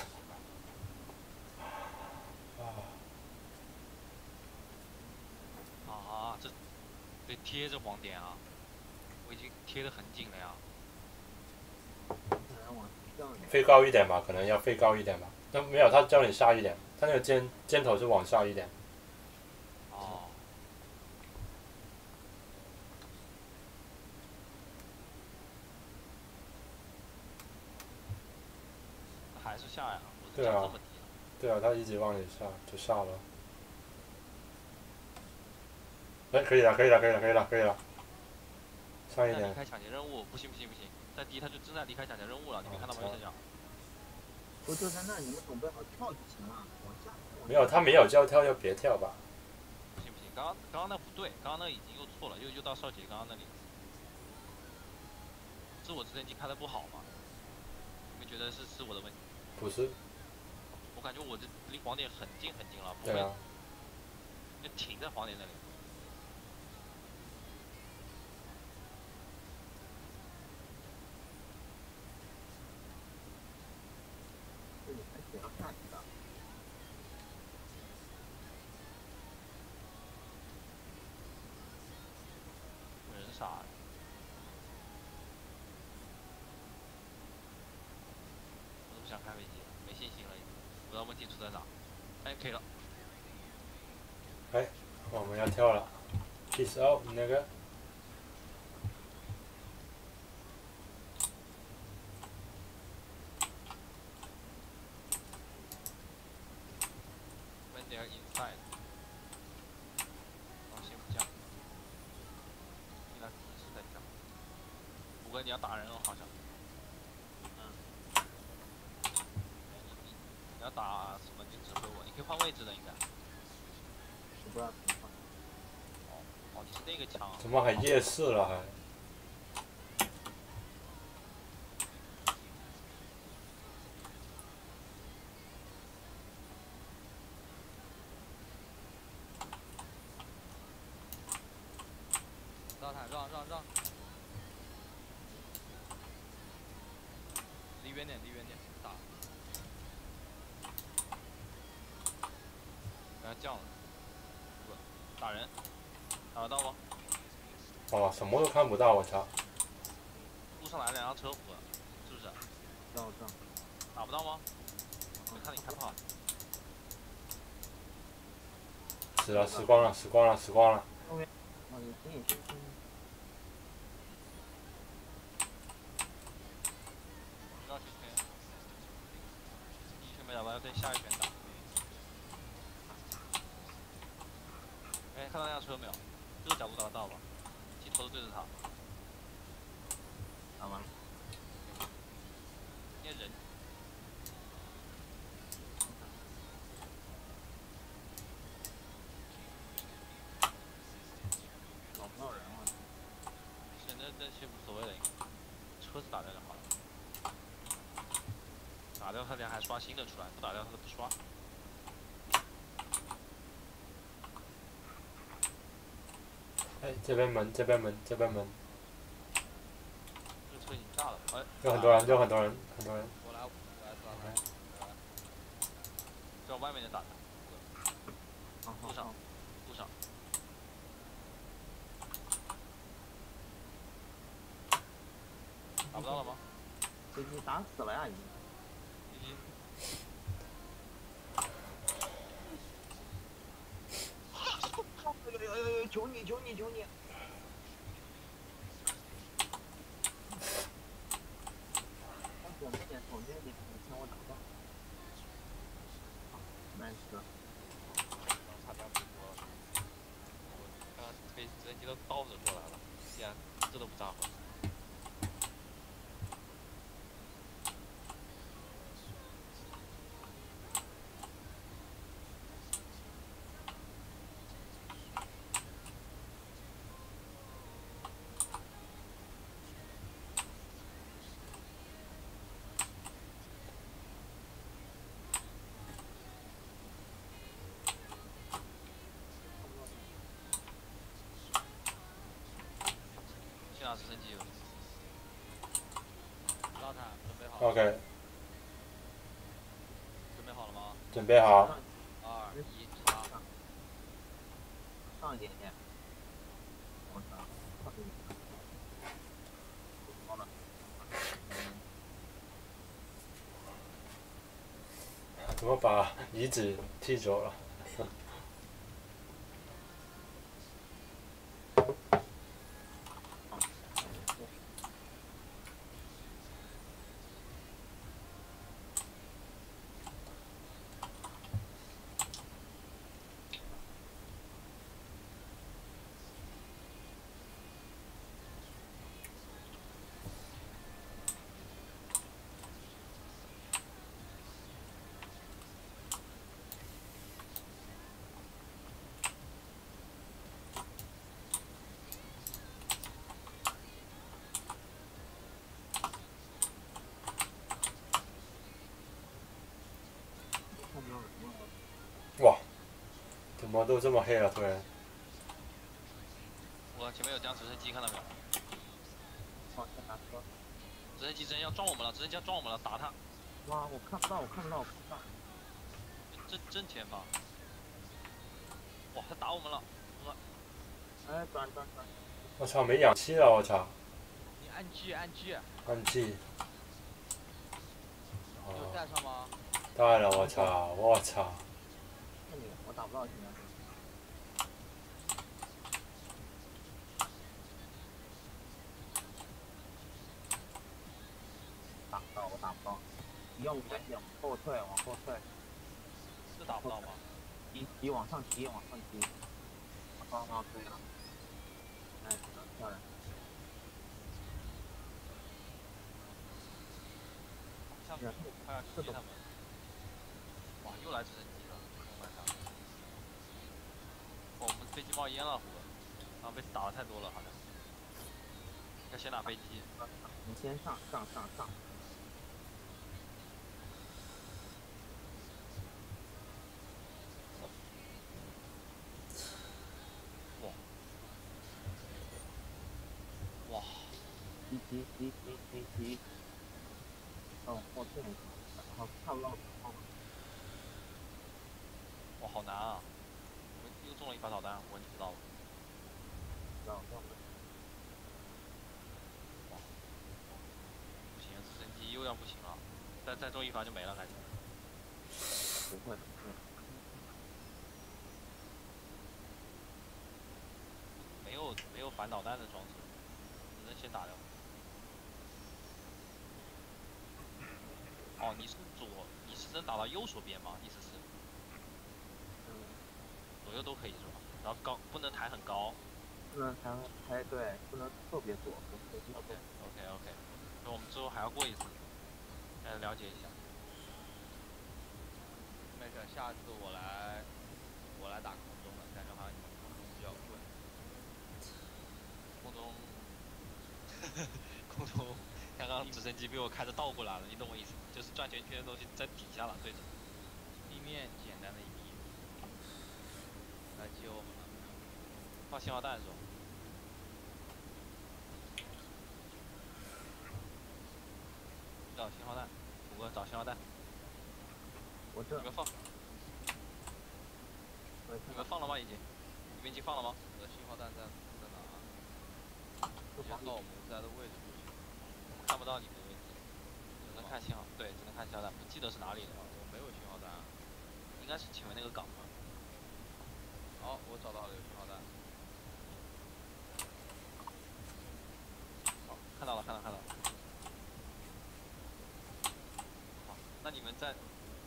啊，这得贴着黄点啊！我已经贴得很紧了呀。 飞高一点吧，可能要飞高一点吧。那没有，他叫你下一点，他那个尖尖头是往下一点。 哦。还是下呀？我对啊这么低。 对啊，他一直往里下，就下了。哎，可以了，可以了，可以了，可以了，可以了。上一点离。开抢劫任务，不行不行不行，再低他就正在离开抢劫任务了，你没看到吗？右下角。 我就在那，你们准备好跳就行了，往下。 没有，他没有叫跳就别跳吧。 不行不行，刚刚刚刚那不对，刚刚那已经又错了，又又到少杰刚刚那里。是我直升机开的不好吗？你们觉得是是我的问题？ 不是。 我感觉我这离黄点很近很近了，不会。 对啊。 就停在黄点那里。 这里还得要下去的。 人傻了。我都不想开飞机了，没信心了已经，不知道问题出在哪。哎，可以了。 哎，我们要跳了 ，peace out 那个。 When they're inside，哦，先不降，听他提示再降。 哥，你要打人了，好像。嗯。你要打什么？你指挥我，你可以换位置的，应该。 是不知道怎么放。 哦，哦，你是那个枪。 怎么还夜视了还？ 让他让让让，离远点，离远点，打。 给他降了。不，打人，打得到吗？ 哇，什么都看不到，我操！ 路上来了两辆车服，是不是？ 到这。 打不到吗？没看你开炮。 死了，死光了，死光了，死光了。 后面，哦，你可以先先。 绕圈圈，第一圈没打完，要跟下一圈打。哎，看到那辆车没有？这个角度打得到吧？镜头对着他。 打完了。 那人。 找不到人了。 现在这些无所谓了，车子打掉就好了。打掉他俩还刷新的出来，不打掉他都不刷。 哎，这边门，这边门，这边门。 这个车已经炸了，哎。 有很多人，有很多人，很多人。 我来，我来抓他。 这外面的打的。路上，路上。打不到了吗？ 飞机打死了呀，已经。 已经。 哎呦呦呦！求你求你求你！往左边点，左边点，以前我打不到。难死了。 差点死我了。我刚刚飞直升机都倒着过来了，竟然这都不炸毁。去拿直升机了。 拉坦，准备好。 OK。 准备好了吗？ 准备好。 二一，插。 上一点点。我操！好了。 怎么把遗址踢走了？哇，怎么都这么黑了？突然。 我前面有辆直升机，看到没有？ 往前拿车。 直升机真要撞我们了！直升机要撞我们了，打他！ 哇，我看不到，我看不到，我看不到。 正正前方。哇，他打我们了！我。 哎，转转转。 我操，没氧气了！我操。 你按 G 按 G。 按 G。 有带上吗？ 带了，我操！我操！ 看你，我打不到现在。打不到，我打不到。你要不赶紧往后退，往后退。 是打不到吗？ 提提往上提，往上提。好好，可以了。哎，漂亮。 然后快要去这种接他们。哇，又来直升机了，晚上。哦，我们飞机冒烟了，虎哥，然后被打的太多了，好像。要先打飞机。 你先上上上上。 哇。哇。 急急急急急急。哦，后退，然后差不多。 哇，好难啊！我又中了一发导弹，我你知道吗？ 知道，知道。 哇，不行，直升机又要不行了，再再中一发就没了，感觉。 不会，不会。 没有没有反导弹的装置，只能先打掉。哦，你是左，你是能打到右手边吗？意思是？ 嗯。 左右都可以是吧？然后高不能抬很高。 不能抬抬对，不能特别左，不能特别左。 OK OK， 那我们之后还要过一次，来了解一下。 没事，下次我来，我来打空中的，感觉好像你们空中比较贵。 空中，空中，刚刚直升机被我开着倒过来了，你懂我意思吗？就是转圈圈的东西在底下了，对着。 地面简单的一逼，来接我们了。 放信号弹是吧？找信号弹，虎哥找信号弹。 我这。 你们放。你们放了吗？已经？你们已经放了吗？ 我的信号弹在在哪啊？直接到我们在的位置就行。 我们看不到你们的位置，只能看信号。对，只能看信号弹，不记得是哪里了。 我没有信号弹。 应该是前面那个岗吧。 好，我找到了有信号弹。 好，看到了，看到了，看到了。好，那你们在。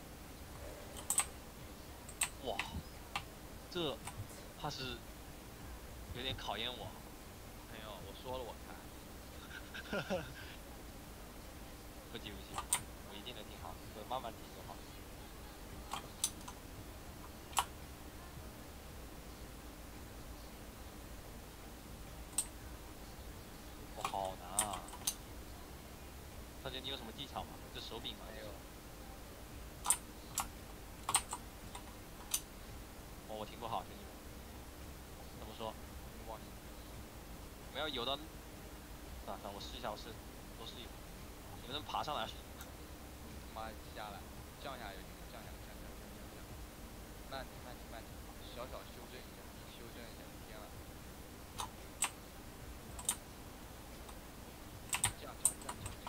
哇，这怕是有点考验我。 没有，我说了我开。 不急不急，我一定能听好，我慢慢听就好。哇，好难啊！少杰，你有什么技巧吗？就手柄吗？ 没有。 哦，我听不好，兄弟们。怎么说？ 忘记。 我们要游到。算了算了，我试一下，我试，多试一会。你们能爬上来？ 他妈下来，降下来就行了，降下来，降下来，降下来。慢点，慢点，慢点，小小修正一下，修正一下，天了。降降降降降。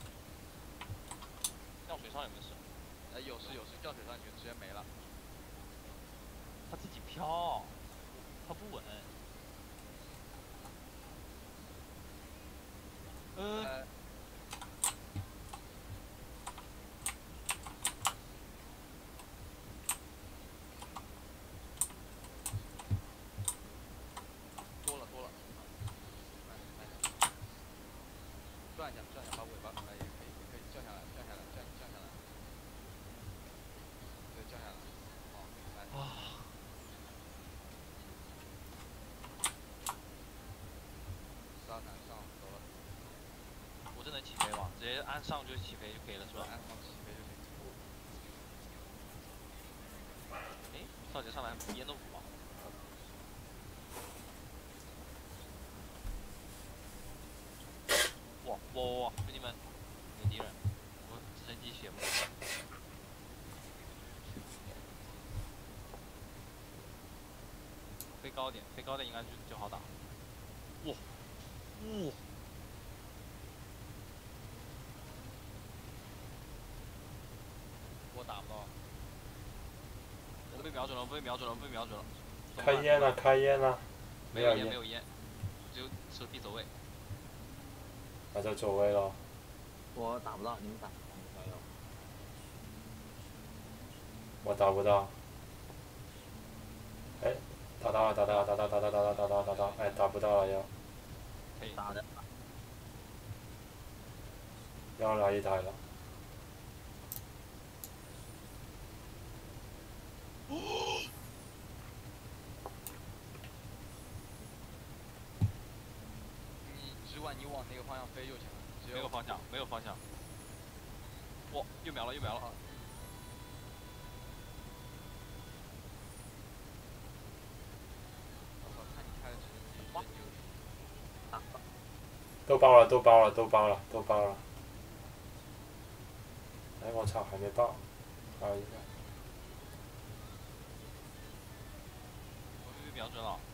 降水上有没有事？ 哎，有事有事，降水上去直接没了。 它自己飘，它不稳。嗯。 呃多了多了，慢点慢点，转一下转一下，把尾巴哎也可以也可以降下来降下来降降下来，对降下来，好，来。 啊。 沙滩上走了。 我这能起飞吗？直接按上就起飞就可以了是吧？ 按上起飞就行。 哎，少杰上来烟都不冒。哇哇哇！兄弟们，有敌人！我直升机血不够。飞高点，飞高点应该就就好打。哇哇！ 我打不到。 我被瞄准了，我被瞄准了，我被瞄准了。 开烟了，开烟了。 没有烟，没有烟，只有手臂走位。 那就走位了。 我打不到，你们打，加油。 我打不到。哎，打到了，打到了，打到，打到，打到，打到，打到，哎，打不到了要。 可以。 打的。 要来一台了。 你往那个方向飞就行了。只没有方向，没有方向。哇，又秒了，又秒了。 我操，看你开的直升机真牛逼。 都包了，都包了，都包了，都包了。哎，我操，还没到，还有一个。 我被瞄准了。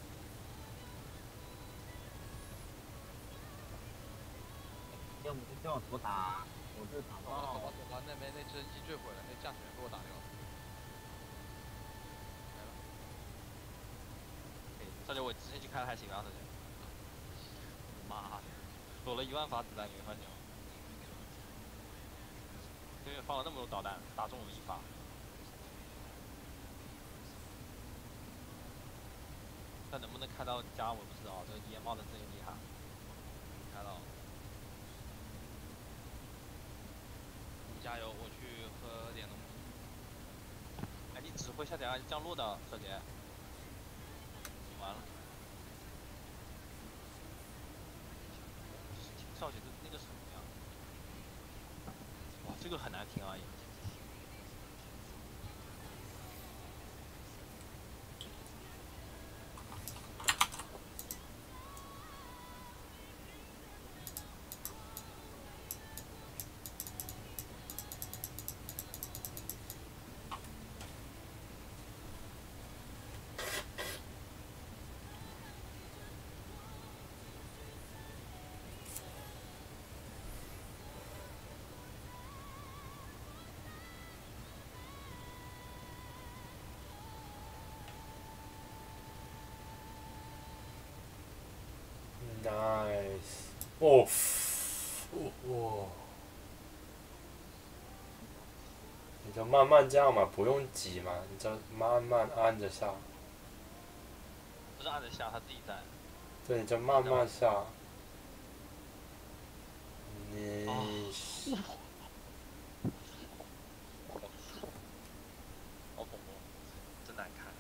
要么就掉头打，我这打走吧走到吧走吧，那边那直升机坠毁了，那驾驶员给我打掉了。来了。 哎，少姐，我直升机开的还行啊，少姐。妈的，躲了一万发子弹，你没发现吗？对面放了那么多导弹，打中我们一发。但能不能开到家我不知道，这个烟冒的真厉害。开到。你加油，我去喝点东西。哎，你指挥下点啊，降落的，小姐。完了。少姐的那个什么呀？哇，这个很难听啊也。 Nice， 哦，哇，你就慢慢这样嘛，不用急嘛，你就慢慢按着下。 不是按着下，他自己在。 对，你就慢慢下。你。 哦好恐怖，真难看。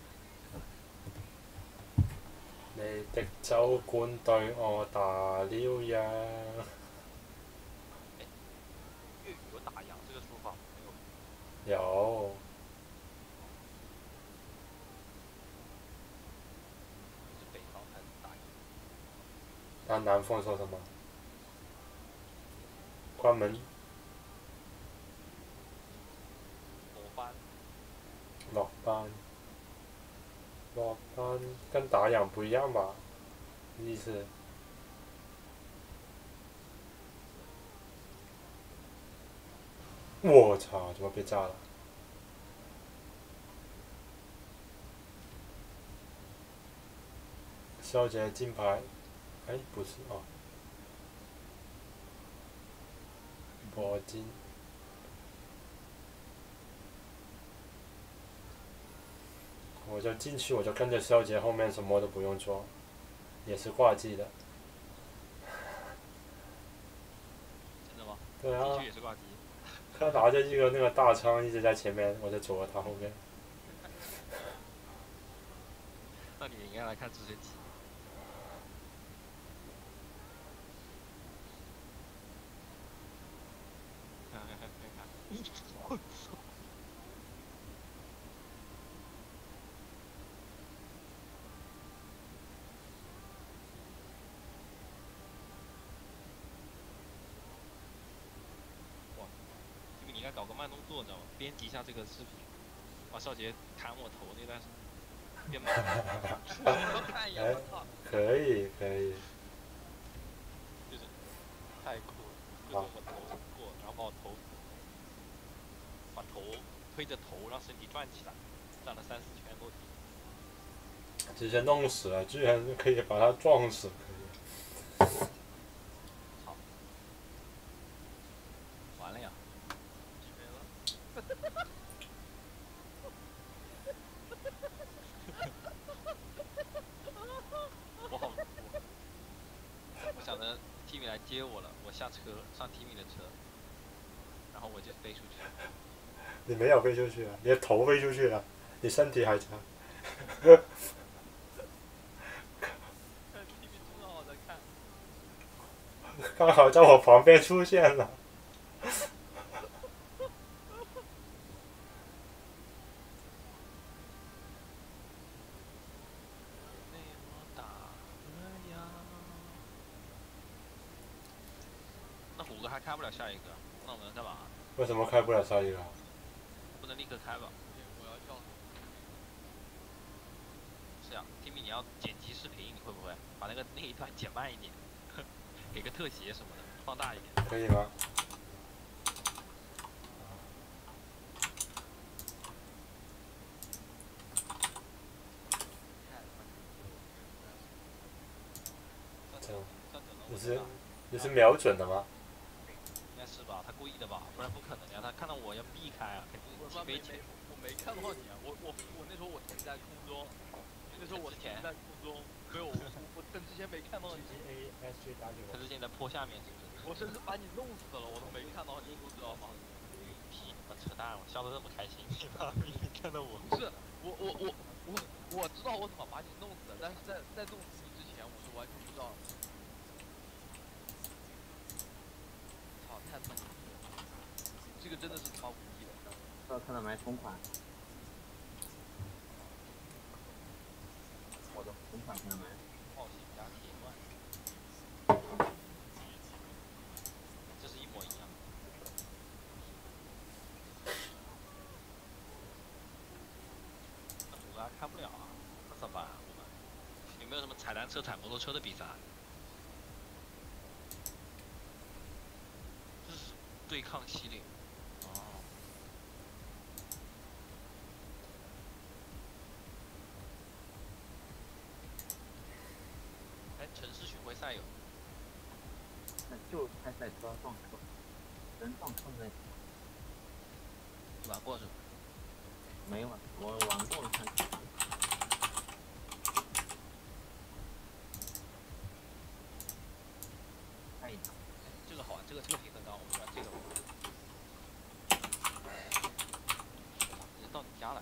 你的酒館對我打了烊。 粤语有打烊这个说法没有？ 有。 是北方才打烊。 那南方说什么？关门。 落班。 落班。落班跟打烊不一样吧？意思。我操！怎么被炸了？肖杰金牌，哎，不是啊，铂金。我就进去，我就跟着肖杰后面，什么都不用做，也是挂机的。 真的吗？ 对啊。 进去也是挂机。 他拿着一个那个大枪一直在前面，我就走了他后面。 那你应该来看直升机。看看看看看！我操！哇，这个你应该搞个慢动作，你知道吗？编辑一下这个视频，把少杰砍我头那段变慢。我看一眼，我操！ 可以可以。 就是太酷了，就从我头过，然后把我头，把头推着头，让身体转起来，转了三四圈落地。 直接弄死了，居然可以把他撞死，可以。 好，完了呀，绝了！我好酷！我想着 Timmy 来接我了，我下车上 Timmy 的车，然后我就飞出去。 你没有飞出去啊，你的头飞出去了，你身体还在。 Timmy 知道我在看。 刚好在我旁边出现了。 被我打了呀。那虎哥还开不了下一个，那我们干嘛？ 为什么开不了下一个？ 不能立刻开吧？ 我要笑死。 是呀 ，Timmy 你要剪辑视频，你会不会把那个那一段剪慢一点，给个特写什么的，放大一点？ 可以吗？ 这样这样整的你是我知道你是瞄准的吗？ 应该是吧？他故意的吧？不然不可能呀！他看到我要避开啊，肯定我他妈没起飞前没我没看到你啊！我我我那时候我停在空中，那时候我停在空中，没有我我等之前没看到你， 他之前在坡下面是不是？ 我甚至把你弄死了，我都没看到你，知道吗？ 屁！我扯淡！我笑得那么开心，你妈逼！看到我不是我我我我我知道我怎么把你弄死的，但是在在弄死你之前，我是完全不知道。操，太他妈无语了！这个真的是他妈无语的。 要看到买同款，我的同款看到没？ 暴行加铁腕，这是一模一样。那虎哥还开不了啊，那怎么办啊？我们有没有什么踩单车、踩摩托车的比赛？这是对抗系列。哦。哎，城市巡回赛有。 那就开赛车撞车，人撞车那你玩过是吧？ 没玩，我玩过看。看一下， 这个好玩，这个这个评分高，我们玩这个。直接到你家来。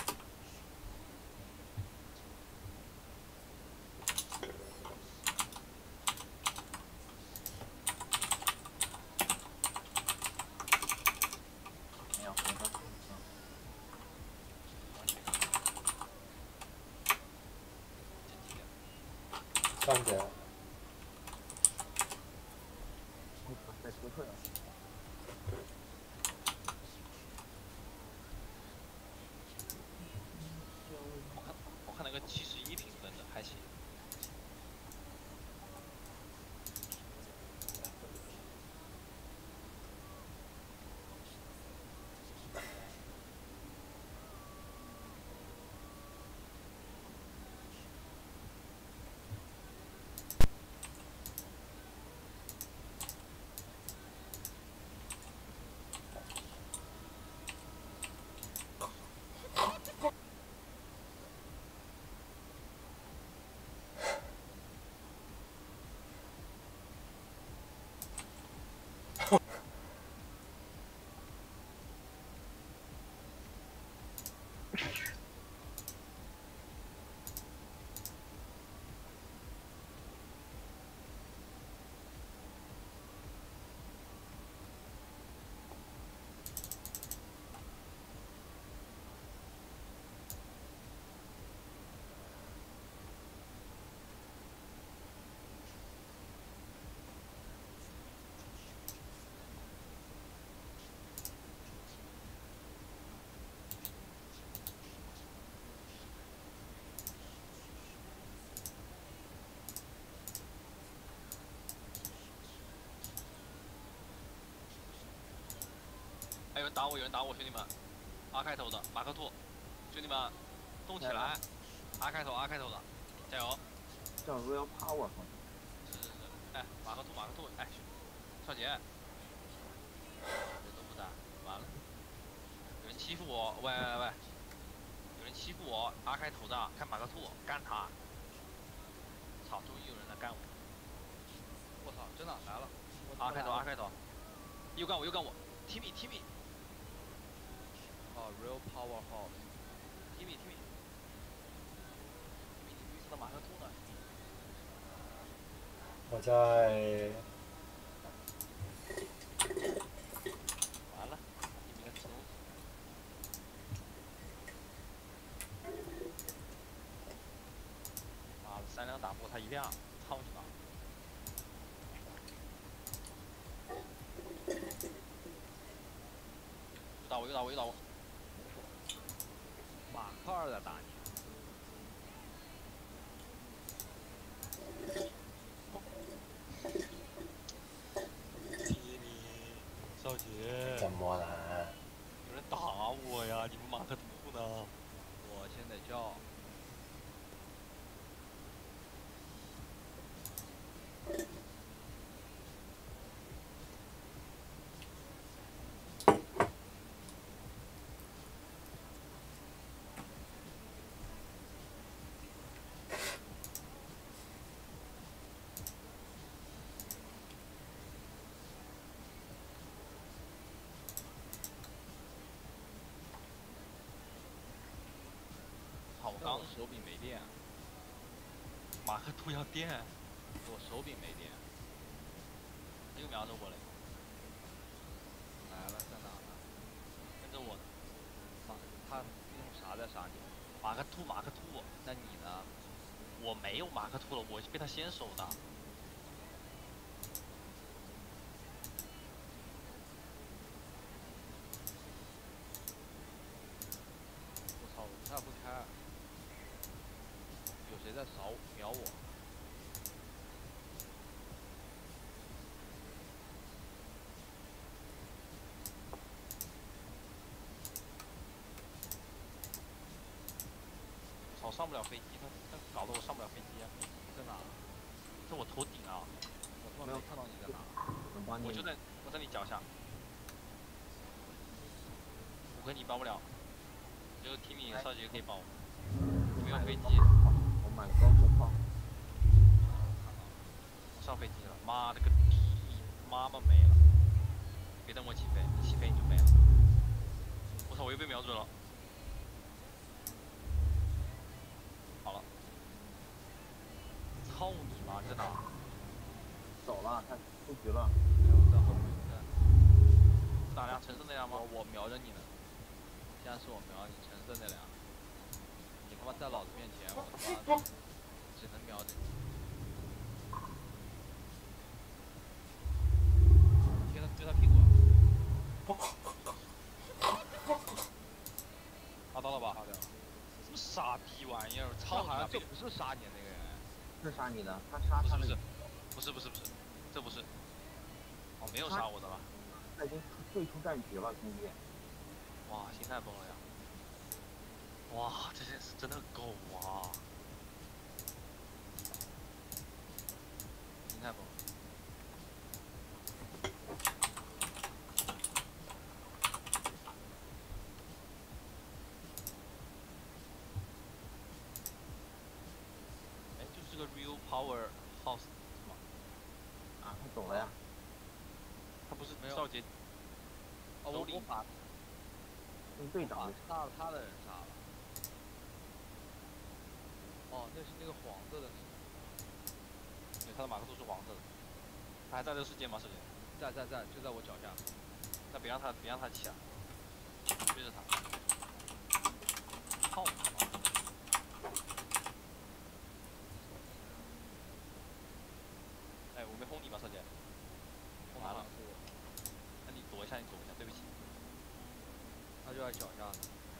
没有，我的三点。 我靠，赛车车呀！ 我看我看那个七十一评分的还行。哎，有人打我，有人打我，兄弟们！R 开头的马克兔，兄弟们，动起来！R 开头，R 开头的，加油！ 叫 Real Power 好像。 是是是，哎，马克兔，马克兔，哎，少杰，人都不在，完了，有人欺负我，喂喂喂，有人欺负我，R 开头的，看马克兔，干他！操，终于有人来干我！ 我操，真的来了 ！R 开头，R 开头，又干我，又干我！Timmy Timmy。 哦 ，Real Powerhouse。Timmy Timmy。Timmy，你绿色的马克兔呢？ 我在一辆，操你妈！又打我，又打我，又打我！ 马克二在打你。 少杰， 怎么了？ 有人打我呀！你们马克兔呢？ 我现在叫。 好，我刚手柄没电， 马克兔要电， 我手柄没电。 又瞄着我嘞！ 来了，在哪呢？ 跟着我呢。 马，他用啥在杀你？ 马克兔，马克兔。 那你呢？ 我没有马克兔了，我是被他先手的。 我操，我拆不开。有谁在扫瞄我？ 操，上不了飞机，他他搞得我上不了飞机啊！ 在哪？ 在我头顶啊！ 我他妈没看到你在哪。 我帮你。 我就在我在你脚下。我跟你帮不了，只有提米少杰可以帮我。我没有飞机。 我买高速炮。 我上飞机了，妈的个逼，妈妈没了！别等我起飞，一起飞你就没了。我操，我又被瞄准了。好了。操你妈！在哪？ 走了，他出局了。 没有在后面在。 打辆橙色那辆吗？ 我我瞄着你呢。现在是我瞄你橙色那辆。你他妈在老子面前，我他妈只能瞄着你。贴他追他屁股。 拿到了吧？ 好的。 什么傻逼玩意儿！操！ 好像这不是杀你的那个人。 是杀你的，他杀他不是不是不是不是，这不是。哦，没有杀我的了。 他已经退出战局了，兄弟。 哇，心态崩了呀！哇，这些是真的狗啊！心态崩了。哎，就是个 real power house 是吗？ 啊，他走了呀。 他不是没有少杰。 哦，我我把跟队长把杀了他的人杀了。哦，那是那个黄色的是。 对，他的马克兔是黄色的。他还在这个世界吗？首先。 在在在，就在我脚下。 那别让他别让他起来，追着他。操你妈！哎，我没轰你吧，少杰？轰完了。那你躲一下，你躲一下，对不起。 他就在脚下。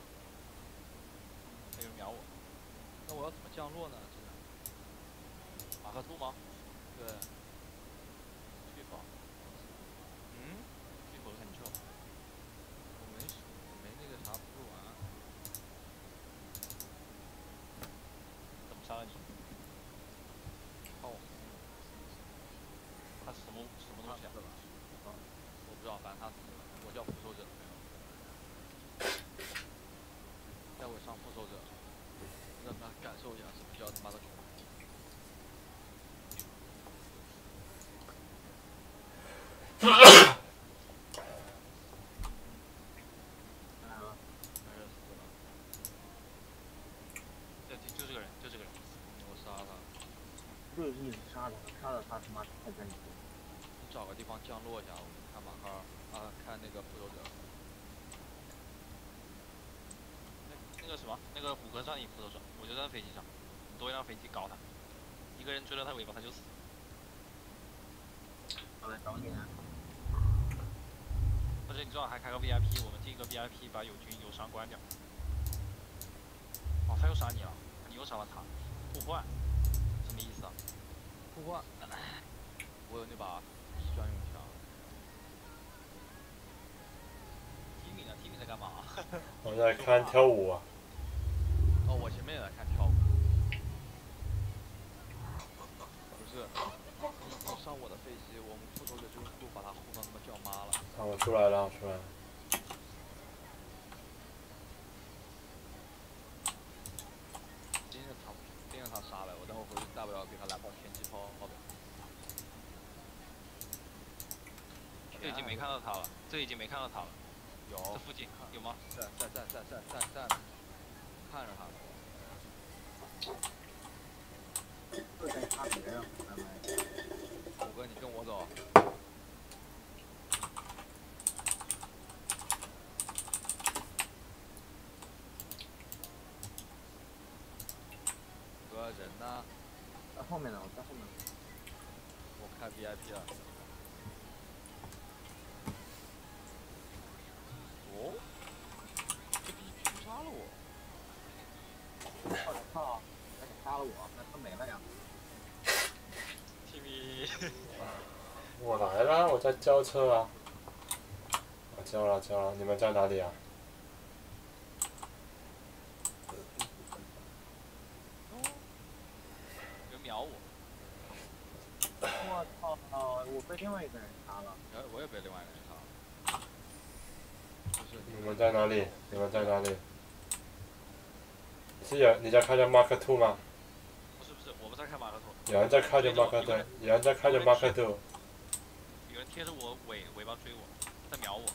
他有人瞄我。 那我要怎么降落呢？这个。 马克兔吗？ 对。 去吧。嗯？去否很久。 我没没那个啥不完。 怎么杀了你？ 靠我。 他是什么什么东西啊？ 我不知道，反正他死了。我叫复仇者。待会上复仇者，让他感受一下什么叫他妈的恐怖。 对，就这个人，就这个人。 我杀他。 就是一直杀他，杀了他他妈太战局。 你找个地方降落一下，我看马哈啊，看那个复仇者。 那那个什么，那个虎哥上你复仇者，我就在飞机上，多一辆飞机搞他。 一个人追了他尾巴他就死。 我来找你啊！ 而且你最好还开个 V I P， 我们进个 V I P 把友军友伤关掉。哦，他又杀你了，你又杀了他，互换，什么意思啊？ 互换，我有那把专用枪。 提米呢？提米在干嘛？ 我在看跳舞啊。 哦，我前面也在看跳舞。不是，你上我的飞机，我们复仇者就就把他轰到他妈叫妈了。 啊，我出来了，我出来了。 盯着他，盯着他杀呗，我等会回去大不了给他来炮天机炮炮呗。 这已经没看到他了，这已经没看到他了。 有。 这附近有吗？ 在在在在在在在，看着他呢。 就在杀别人，慢慢。 虎哥，你跟我走。哥，人呢？ 在后面呢，我在后面。 我开 V I P 了。哦？这逼狙杀了我！ 我操！他给杀了我，那他没了呀。 T V。 我来了，我在交车啊。我交了交了，你们在哪里啊？ 有人秒我。 我操！我被另外一个人杀了。 哎，我也被另外一个人杀了。就是你们在哪里？你们在哪里？是有你在看着 Mark Two 吗？ 不是不是，我不在看马克图。 有人在看着 Mark Two，有人在看着 Mark Two。 有人贴着我尾尾巴追我，在秒我。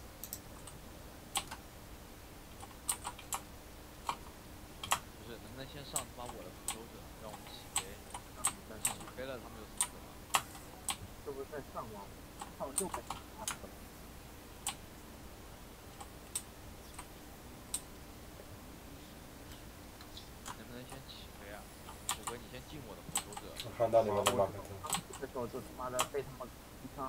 不是，能不能先上他妈我的复仇者，让我们起飞？起飞了，他们就死了。 是不是在上网？上就被杀了。 能不能先起飞啊？虎哥，你先进我的复仇者。 我看到你们的 Mark Two。 这时候就他妈的被他们击伤。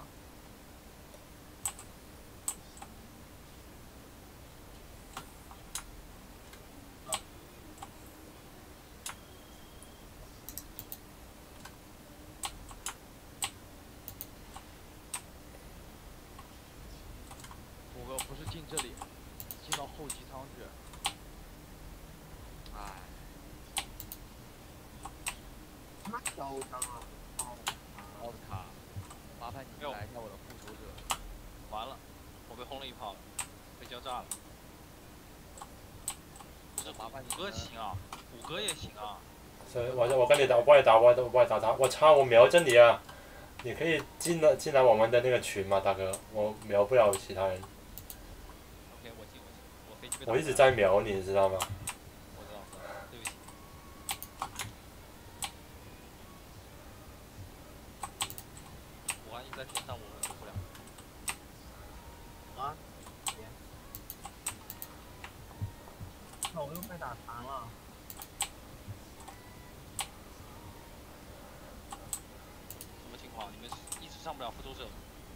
虎哥不是进这里，进到后机舱去。唉。 他妈嚣张啊！ 奥斯卡，麻烦你来一下我的复仇者。 完了，我被轰了一炮了，被交炸了。不是， 麻烦你。 虎哥行啊，虎哥也行啊。 是，我我跟你打，我帮你打，我我帮你打他。我操，我瞄着你啊！你可以进了进来我们的那个群吗，大哥？我瞄不了其他人。 OK， 我进我进，我飞机被。 我一直在瞄你，知道吗？ 我知道，我知道，对不起。我万一在天上，我稳不了。 啊！别！那我又被打残了。 什么情况？你们一直上不了复仇者吗？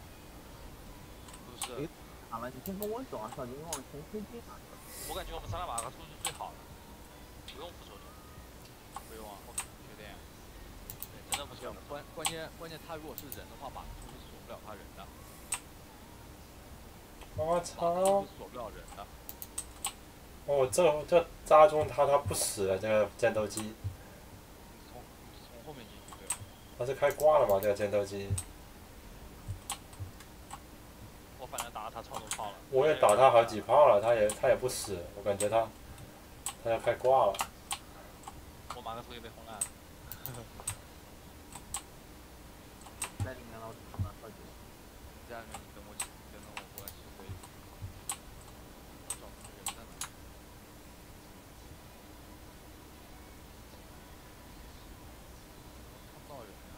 不是。 好了，你先跟我走啊，小金，往前推进啊。 我感觉我们三大马克兔是最好的，不用复仇者。 不用啊， 我确定。对，真的不是。 关关键关键他如果是人的话，马克兔是锁不了他人的。 我操！ 是锁不了人的。 哦，这这扎中他，他不死了，这个战斗机。 你从你从后面进去对吧？ 他是开挂了吗？这个战斗机？ 我反正打了他超多炮了。 我也打他好几炮了，他也他也不死，我感觉他他要开挂了。 我马克图也被轰烂了。 在里面了，我他妈超级。 在里面你跟我起，跟着我过来起飞。我找不人在哪？看不到人呀。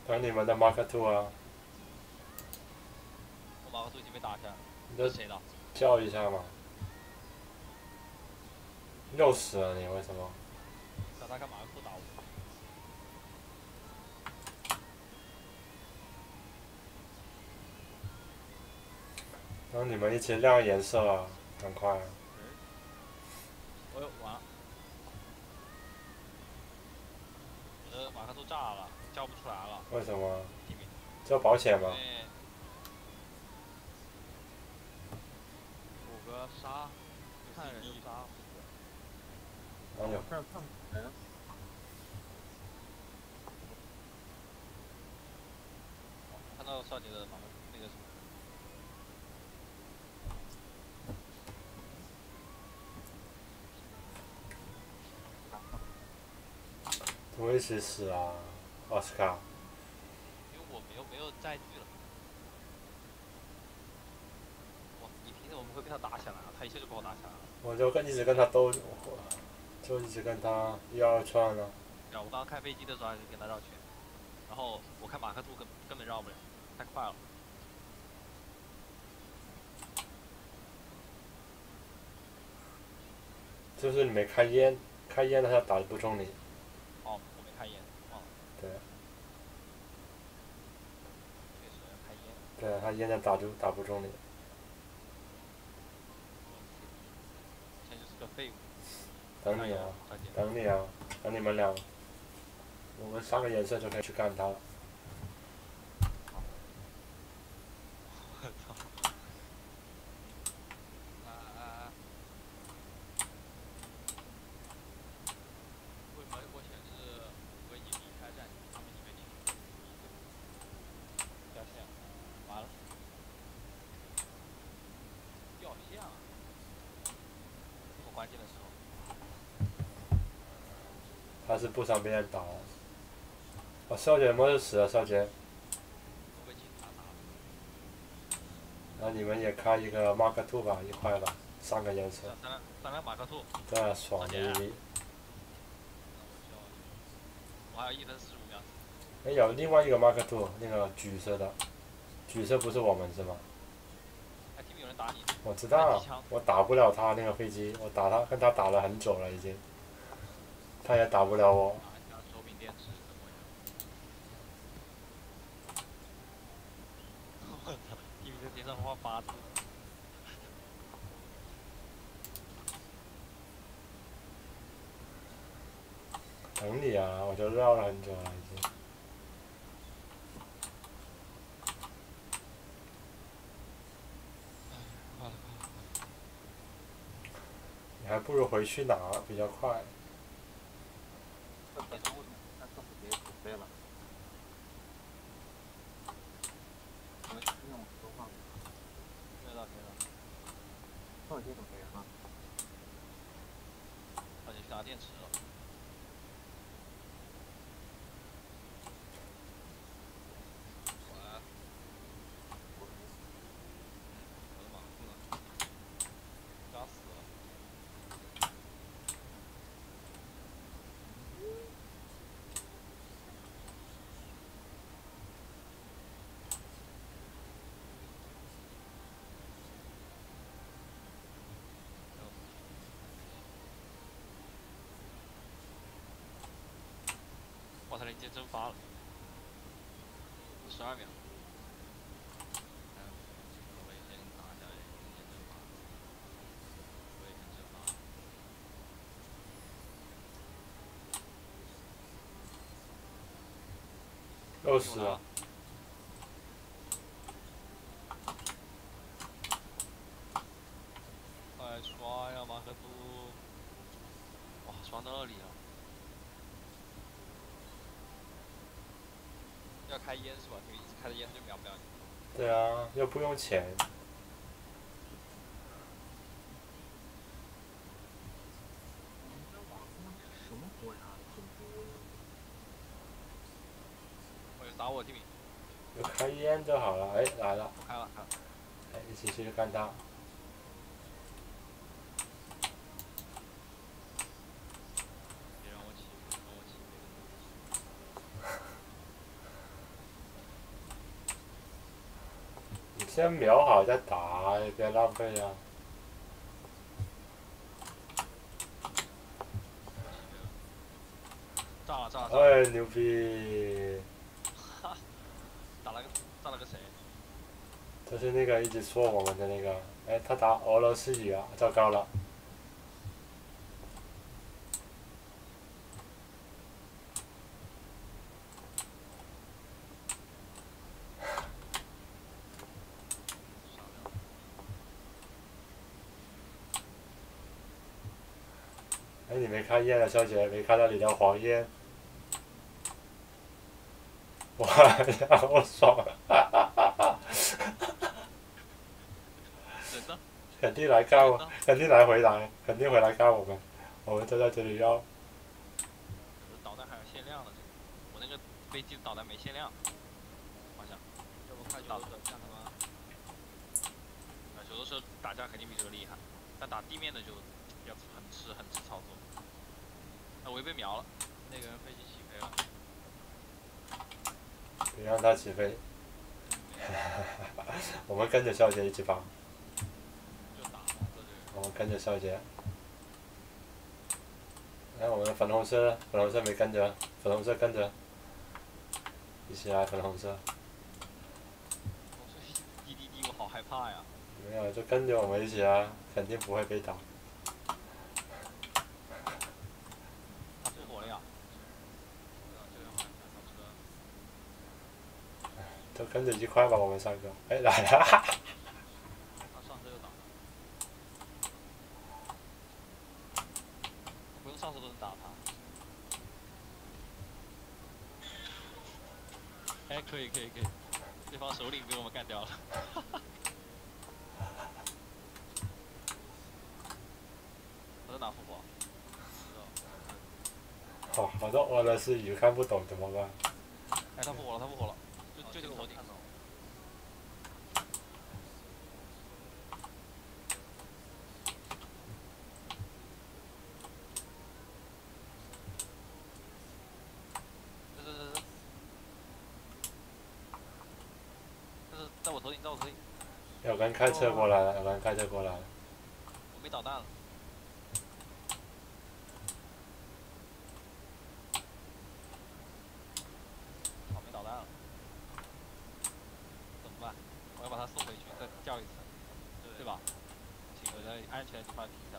等你们的 Mark Two 啊， 我马克图已经被打下来了， 你就谁的？ 叫一下嘛。又死了你为什么？ 找他干嘛？不打我？ 等你们一起亮颜色啊，赶快啊！ 我又完了，我的马克图炸了，叫不出来了。 为什么？ 提米， 交保险吗？ 对， 五个杀，看人就杀。 哎呦， 这儿看人， 看到少杰的马克那个什么， 怎么一起死啊？奥斯卡， 因为我没有没有载具了。哇，你凭什么会被他打下来啊？他一下就把我打下来了。 我就跟一直跟他斗，就一直跟他一二串了。 然后我刚刚开飞机的时候还是跟他绕圈，然后我看马克图根根本绕不了，太快了。 就是你没开烟，开烟了他打不中你。 哦，我没开烟，忘了。 对。 确实要开烟。 对，他烟就打就打不中你。 现在就是个废物。 等你啊，等你啊，等你们俩，我们三个颜色就可以去干他了。 我操！ 啊啊啊！为什么我显示我已经离开战局，他们已经进入掉线了，完了， 掉线了？ 这么关键的时候。 他是不想被人打了。哦，少杰有没有死了？少杰。 我被警察打了。 那你们也开一个 Mark Two 吧，一块吧，三个颜色。 三辆三辆马克兔。 对啊，爽的一逼。 我还有一分四十五秒。 哎，有另外一个 Mark Two，那个橘色的，橘色不是我们是吗？ 哎，听没有人打你？ 我知道，我打不了他那个飞机，我打他跟他打了很久了已经，他也打不了我。 拿一下手柄电池怎么样？我操！听你在天上画八字。 等你啊，我就绕了很久了已经。你还不如回去拿比较快。 这本身为什么那政府直接起飞了？我们是用说话， 可以了，可以了。 到底怎么人了？ 而且去拿电池了。完。我的马库呢？扎死了。哇，他零件蒸发了，十二秒。嗯，我也先拿下来零件蒸发，我也先蒸发。 又死了。 快刷呀，马克图！哇，刷那里了。要开烟是吧？就一直开着烟就秒不了你。 对啊，又不用钱。 什么锅呀？ 我打我 Timmy。 有开烟就好了。哎，来了。 开了，开了。 哎，一起去干他。 别让我起，别让我起。 先瞄好再打，别浪费啊！ 炸了炸了炸了！ 哎，牛逼！ 哈，打了个炸了个谁？ 就是那个一直说我们的那个，哎，他打俄罗斯语啊，糟糕了！哎，你没看烟啊，小姐，没看到你的黄烟？哇呀，好爽啊！ 人呢？ 肯定来干我，肯定来回来，肯定回来干我们。我们就在这里要。 可是导弹还有限量的，我那个飞机导弹没限量，好像。 要不快球都这样的吗？ 啊，有的时候打架肯定比这个厉害，但打地面的就要很吃很吃操作。那我又被瞄了， 那个人飞机起飞了。 别让他起飞。我们跟着小姐一起跑。 就打了这就。 我们跟着小姐。哎，我们粉红色，粉红色没跟着，粉红色跟着。一起来，粉红色。 我说滴滴滴，我好害怕呀！ 没有，就跟着我们一起啊，肯定不会被打。 他复活了呀！ 这个好像小车。 都跟着一块吧，我们三个。哎，来了！ 他上车就打了。 不用上车都能打他。哎，可以可以可以，对方首领被我们干掉了。我在哪复活？ 好，好多俄罗斯语看不懂怎么办？ 哎，他复活了，他复活了，就就这个头顶。这这这这，这是在我头顶，在我头顶。 有人开车过来了，有人开车过来了。 我没导弹了。好，没导弹了。怎么办？我要把他送回去，再叫一次，对吧？行，我在安全的地方停下来。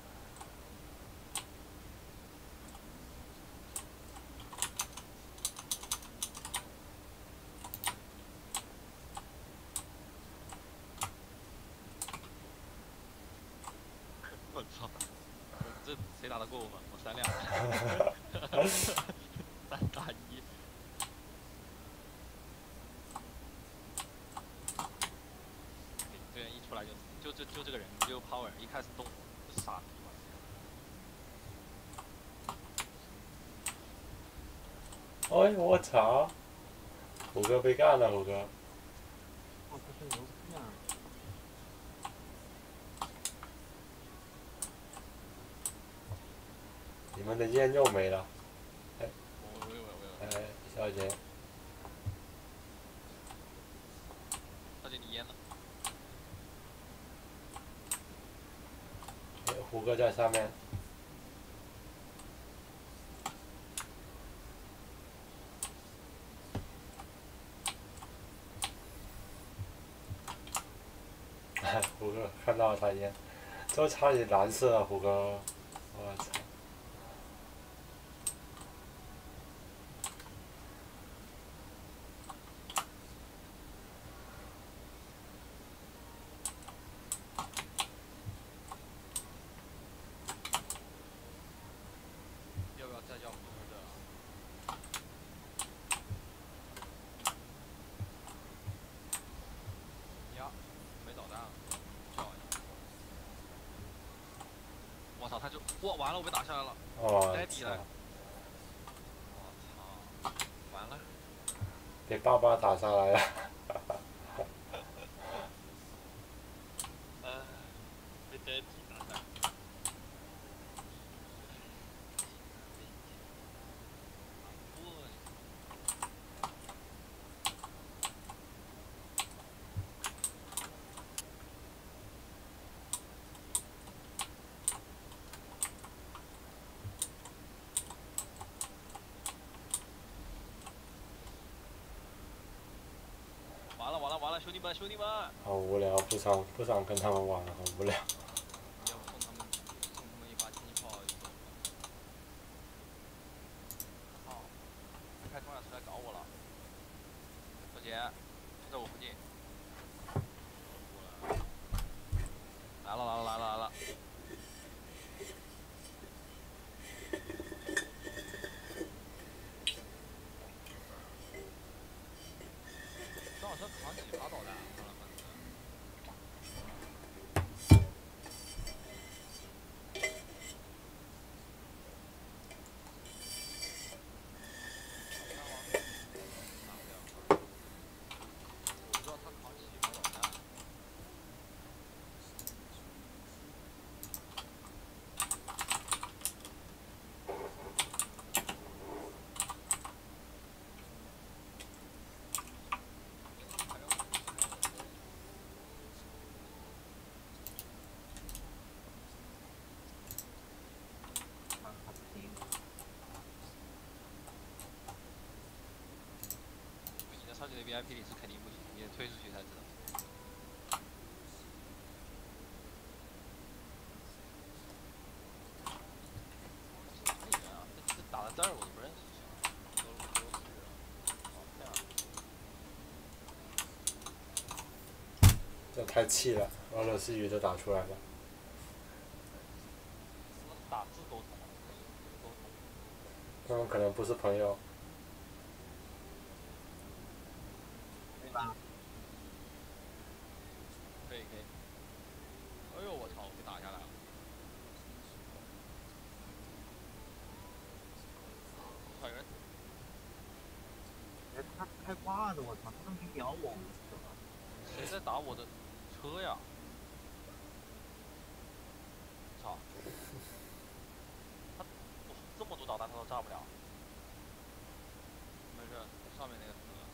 我操！这谁打得过我们？我三辆。三打一。这人一出来就就就就这个人没有 power， 一开始动，这傻逼嘛！ 哎，我操！虎哥被干了，虎哥。 哦，不是牛逼啊！ 你们的烟又没了。 我我我我我。 哎，小姐。 小姐，你烟呢？ 虎哥在上面。虎哥看到了他烟，就差你蓝色了，虎哥。我操！ 要不要再叫复仇者？呀，没导弹了，叫一下。 我操，他就哇完了，我被打下来了， 哦， 呆底了。 我操，完了。 被爸爸打下来了。 呃，被呆底打下来。 完了，兄弟们，兄弟们！ 好无聊，不想不想跟他们玩了，好无聊。 要不送他们送他们一把气炮就走了。操！开装甲车来搞我了！小姐，就在我附近。来了来了来了来了！装甲车扛几发导弹？看了看。我不知道他扛几发导弹。你在超级的 V I P 里是肯定不行，你得推出去才知道。这人啊，这这打到这儿我都不认识。都都是人。哦，这样。 这太气了，俄罗斯语都打出来了。 打字沟通，沟通。 他们可能不是朋友。 对吧？ 可以可以。哎呦我操！我被打下来了。操人！ 哎，他开挂的，我操，他都没瞄我。 谁在打我的车呀？操！他这么多导弹他都炸不了。没事，上面那个死了。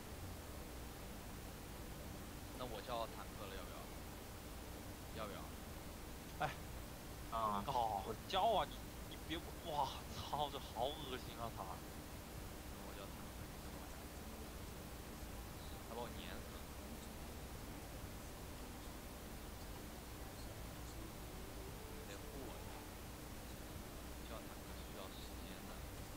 那我叫坦克了，要不要？要不要？哎， 啊， 哦，叫啊！你你别哇操，这好恶心啊他！我叫坦克，他把我碾死了。得护我一下，叫坦克是需要时间的。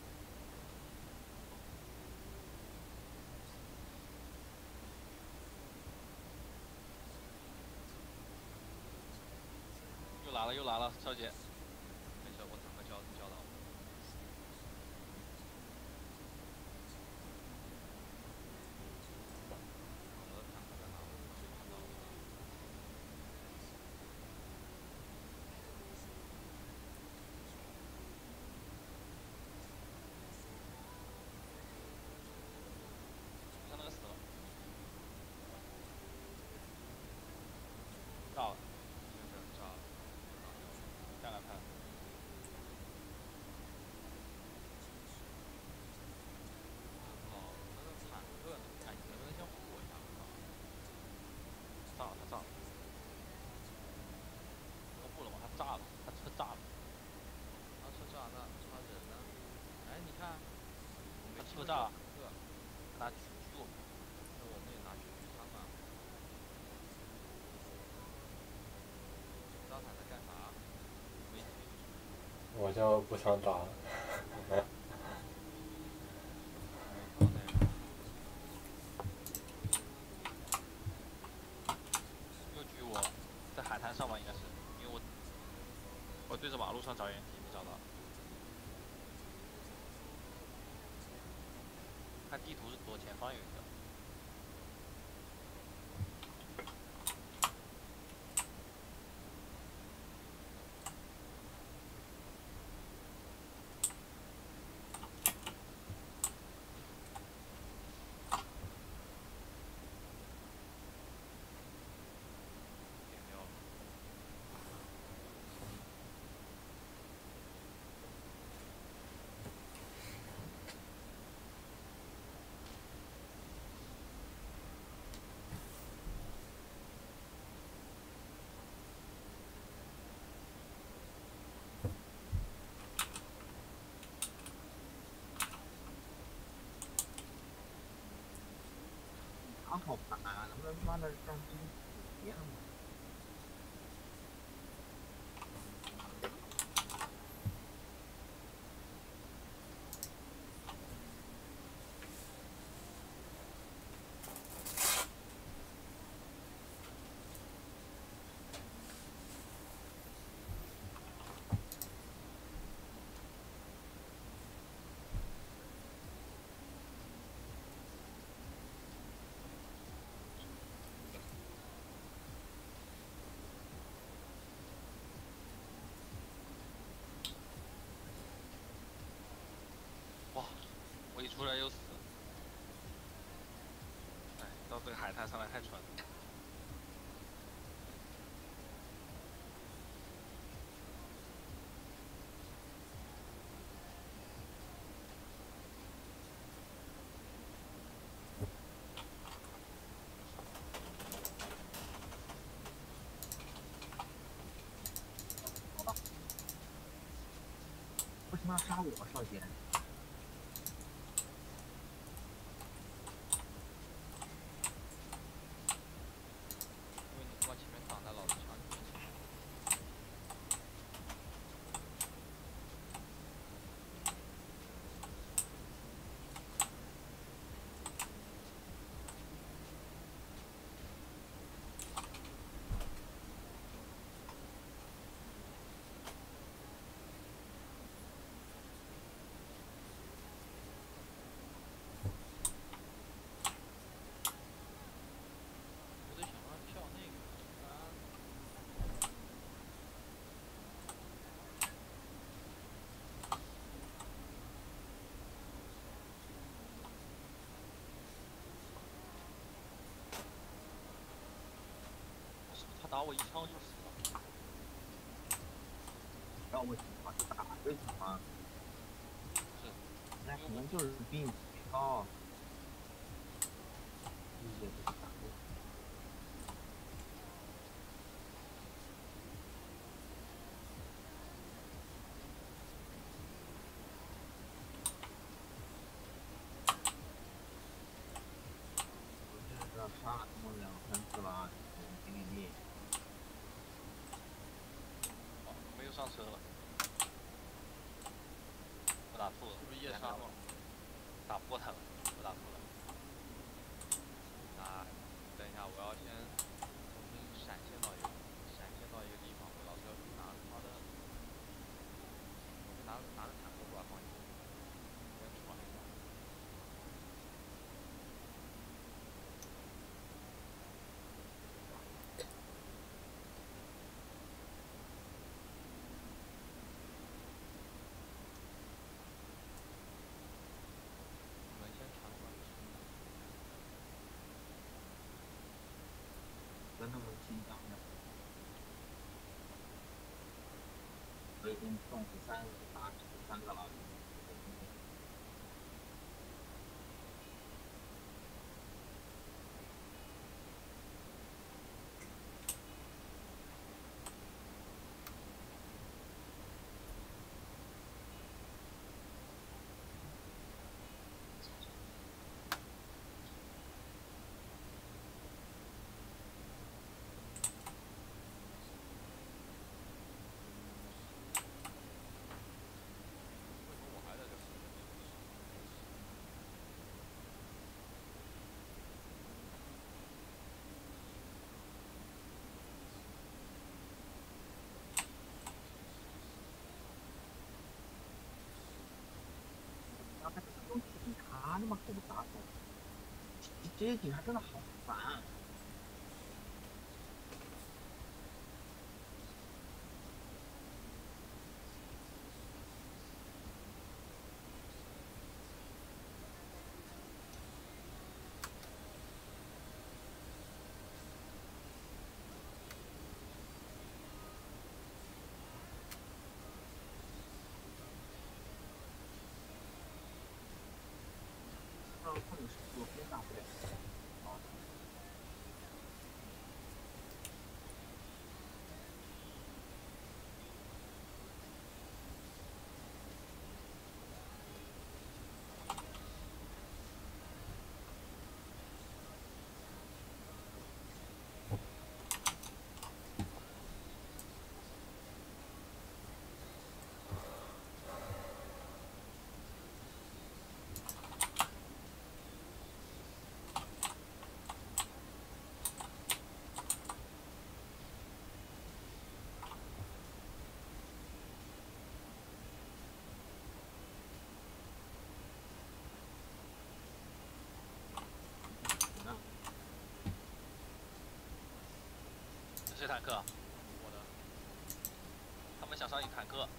又来了又来了，小姐。没事，我坦克交交到。我的坦克在哪？我没看到。像那个死了。炸了。没事，炸了。下来拍。哦，那个坦克呢？哎，你能不能先护我一下？炸了，他炸了。我不了吗？他炸了，他车炸了。他车炸，那他人呢？哎，你看，他车炸了，他拿狙击我们，那我们也拿狙击他们。知道他在干啥？没狙。 我就不想打了。 又狙我，在海滩上吧，应该是，因为我我对着马路上找掩体，没找到。看地图是左前方有一个。点掉了。 好烦啊！能不能他妈的让这别了嘛？ 哇，我一出来又死。哎，到这个海滩上来太蠢了。 为什么要杀我，少杰？ 因为你他妈前面挡在老子枪面前。我在想让他跳那个，啊， 他打我一枪就死了。 要我把这打对他吗？ 是， 那可能就是比你高。理解不打对。我现在知道杀了他们两三次了，给你力。 哦，没有上车了。我打吐了。 是不是夜叉吗？ 打不过他了，我打吐了。 啊，等一下，我要先重新闪现到一个闪现到一个地方，我老是要去拿他妈的，我拿拿着坦克过来放一下，先闯一闯。门先传过去。 真那么紧张的？我已经中十三打十三个了。 为什么我还在这儿？ 然后他这个东西警察那么复杂的，这些警察真的好烦啊。或者是左边大不了。 坦克？我的。他们想上你坦克。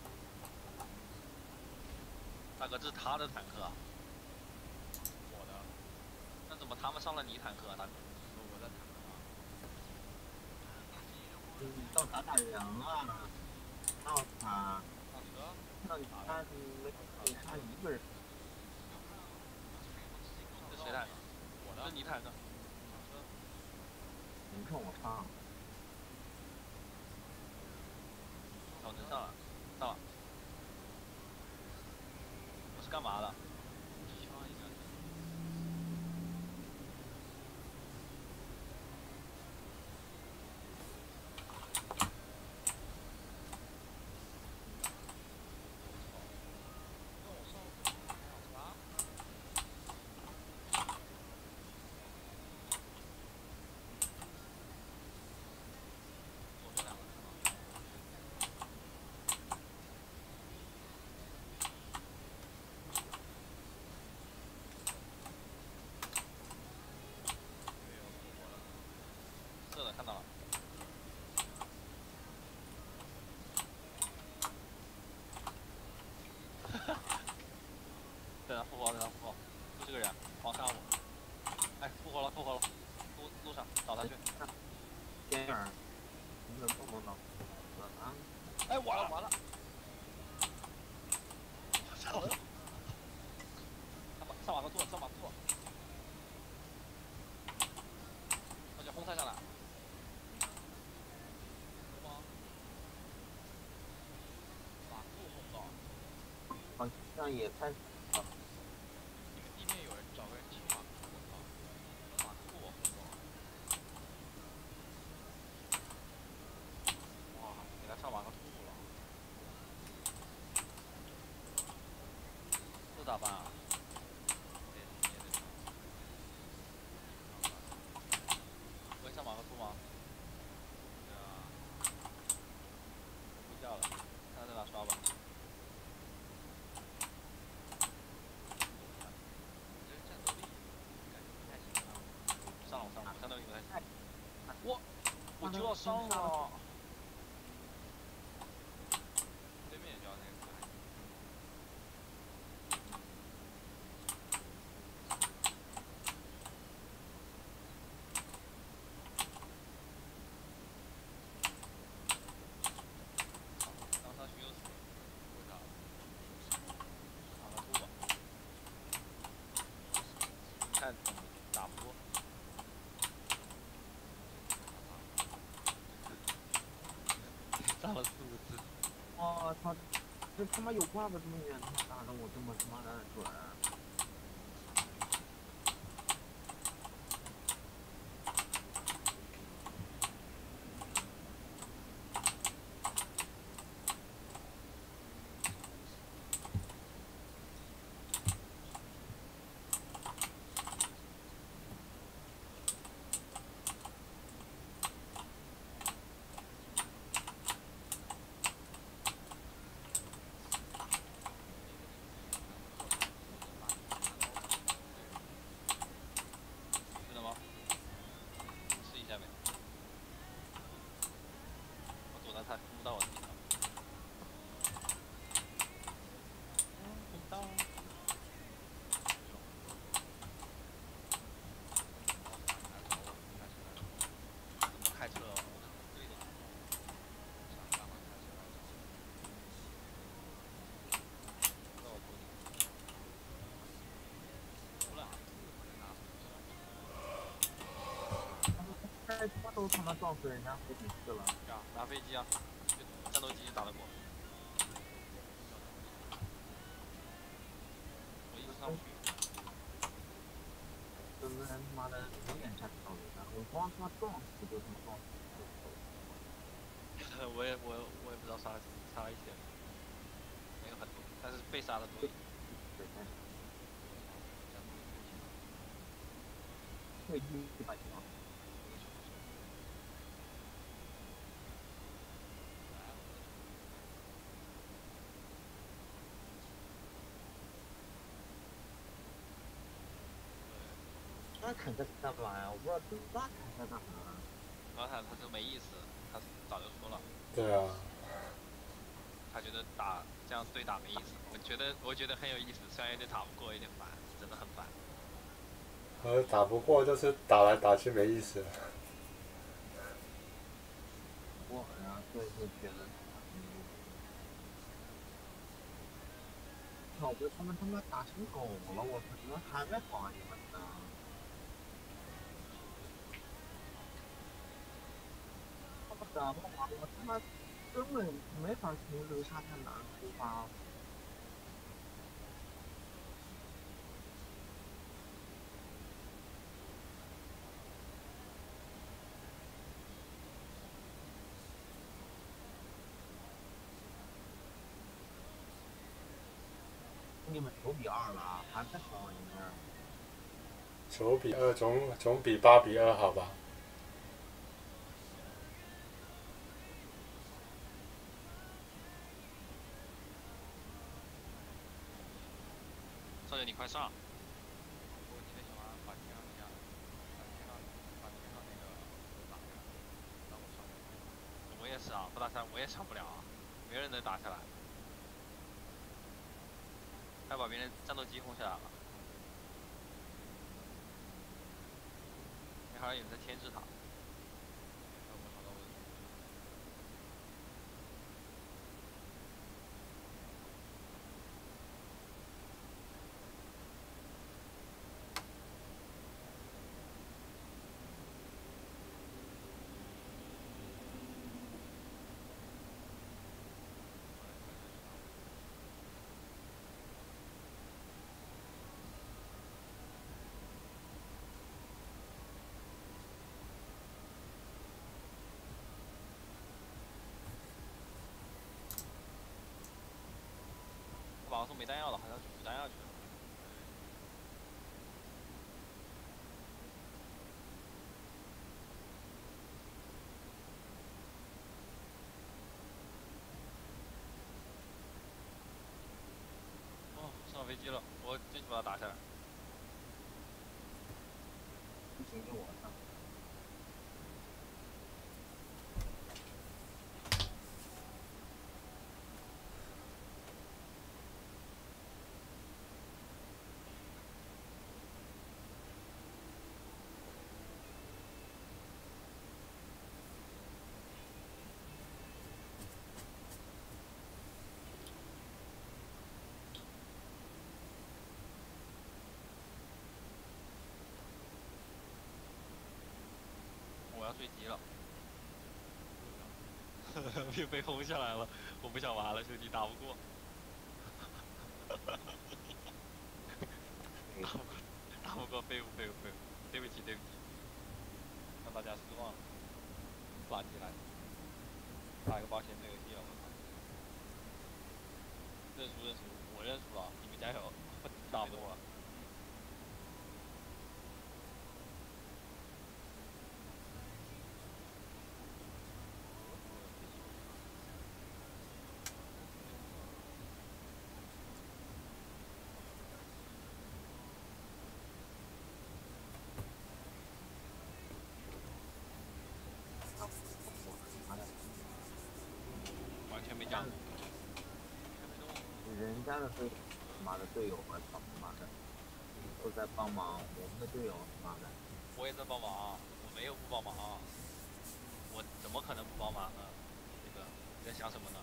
大哥，这是他的坦克。我的。那怎么他们上了你坦克啊，大哥？是我的坦克啊。 嗯，到打打人了，到他， 上车？ 看到你他没没杀一个人。 这谁坦克？我的。这是你坦克。上车。 你看我杀。 好，真上了，上了。我是干嘛的？是的，看到了。等他复活，等他复活，就这个人，狂杀我。哎，复活了，复活了，路路上找他去。 边缘，能不能帮忙到？啊！ 哎，完了完了！我操！上马上马克吐，上马克吐。我叫轰菜上来。 好像也开始了。 你们地面有人找个人清马库，我操！马库我轰到了。哇，给他上马克吐了。这咋办啊？我也上马克吐吗？对啊。呼叫了，看他在哪刷吧。上了，我上了，我战斗力不太行。我我就要上了。对面也叫那个。当杀巡游死，我操！打个吐吧。你看打不过。打了四五次。 我操！这他妈有挂的这么远，他妈打的我这么他妈的准。 真的吗？试一下呗。我躲在他扑不到我的地方。扑不到。怎么开车？我这对的。上干嘛开车？到我头顶。服了。 开他妈都他妈撞死人家好几次了。 是啊，打飞机啊，就战斗机就打得过。我一直上不去。 这个人他妈的有点太倒霉了，我光他妈撞死就他妈撞死。 我也我我也不知道杀了杀了一些，没有很多，但是被杀的多一点。 对，开始。会一一百条。那坦克在干嘛呀？我不知道这大坦克在干嘛。 然后他看他说没意思，他早就说了， 对啊， 他觉得打这样对打没意思。我觉得我觉得很有意思，虽然有点打不过，有点烦，真的很烦。 呃，打不过就是打来打去没意思。 我然后所以就觉得，嗯，小子他们他妈打成狗了，我操，你们还没好啊你们呢？他们怎么玩？我他妈根本没法从这个沙滩哪出发。你们九比二了，还在好你们？ 九比二总总比八比二好吧？ 少姐，你快上！ 我今天喜欢把天上下，把天上把天上那个都打下来，让我上。 我也是啊，不打下来我也上不了啊，没人能打下来。他把别人战斗机轰下来了，那好像有人在牵制他。 让我找到我的。 他把我送没弹药了，好像是补弹药去了。哦，上飞机了，我进去把他打下来。 不行就我上。 我要坠机了，又被轰下来了，我不想玩了，兄弟，打不过，打不过，打不过，废物，废物，废物，对不起，对不起，让大家失望了，垃圾来，打一个保险没有戏了，我操，认输认输，我认输了，你们加油，打不过了。完全没降， 人家的队，妈的队友，我操他妈的，都在帮忙，我们的队友他妈的。 我也在帮忙啊，我没有不帮忙啊，我怎么可能不帮忙呢？这个你在想什么呢？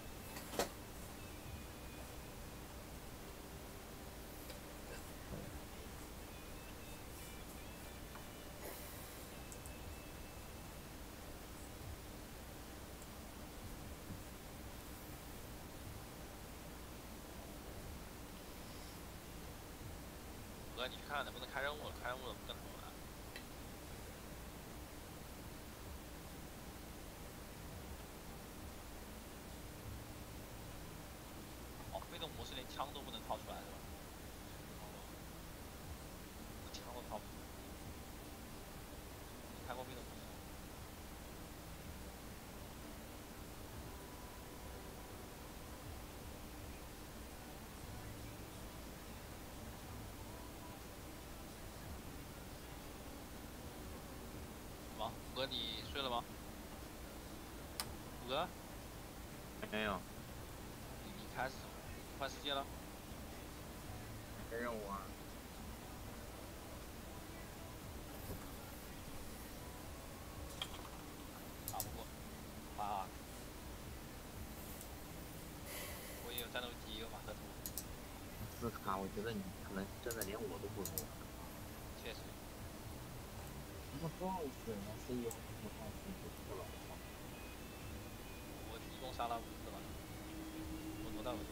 哥，你去看能不能开任务了？开任务了不跟他们玩。哦，被动模式连枪都不能掏出来是吧？枪都掏不出来。你开过被动模式？什么？哥，你睡了吗？ 虎哥， 没有， 你你开始换世界了？ 没任务啊。 打不过，啊！我也有战斗机，有马克图， 斯卡，我觉得你可能真的连我都不如。 确实。 什么多少水呢？C E 好像是放水不错了。 我一共杀了五次吧，我多大了？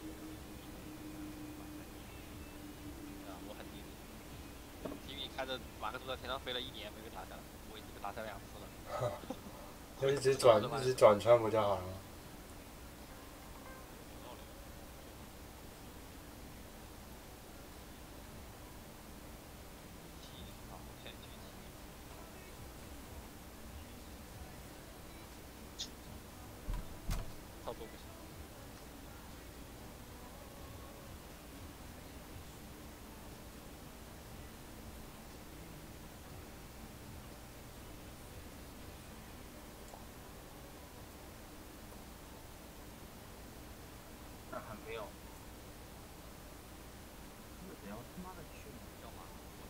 啊，我很低。吉米开着马克图在天上飞了一年没被打下来，我已经被打下来两次了。 就一直转一直转穿不就好了吗？ 操作不行。 那还没有。我要他妈的去要吗？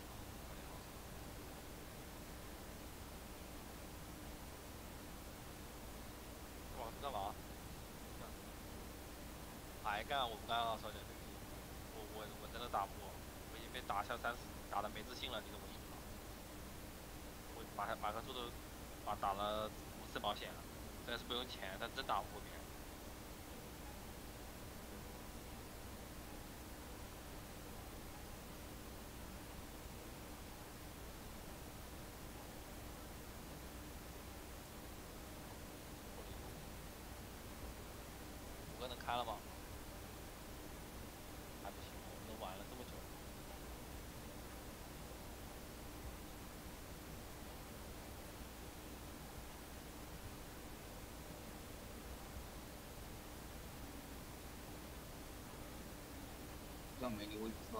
哇，干嘛？还干？我不干了，少姐。我我我真的打不过，我已经被打下三十，打的没自信了。你怎么赢了？我马马克兔都打打了五次保险了，虽然是不用钱，但真打不过别人。五个能开了吗？还不行，我们都玩了这么久。 让梅里威测了。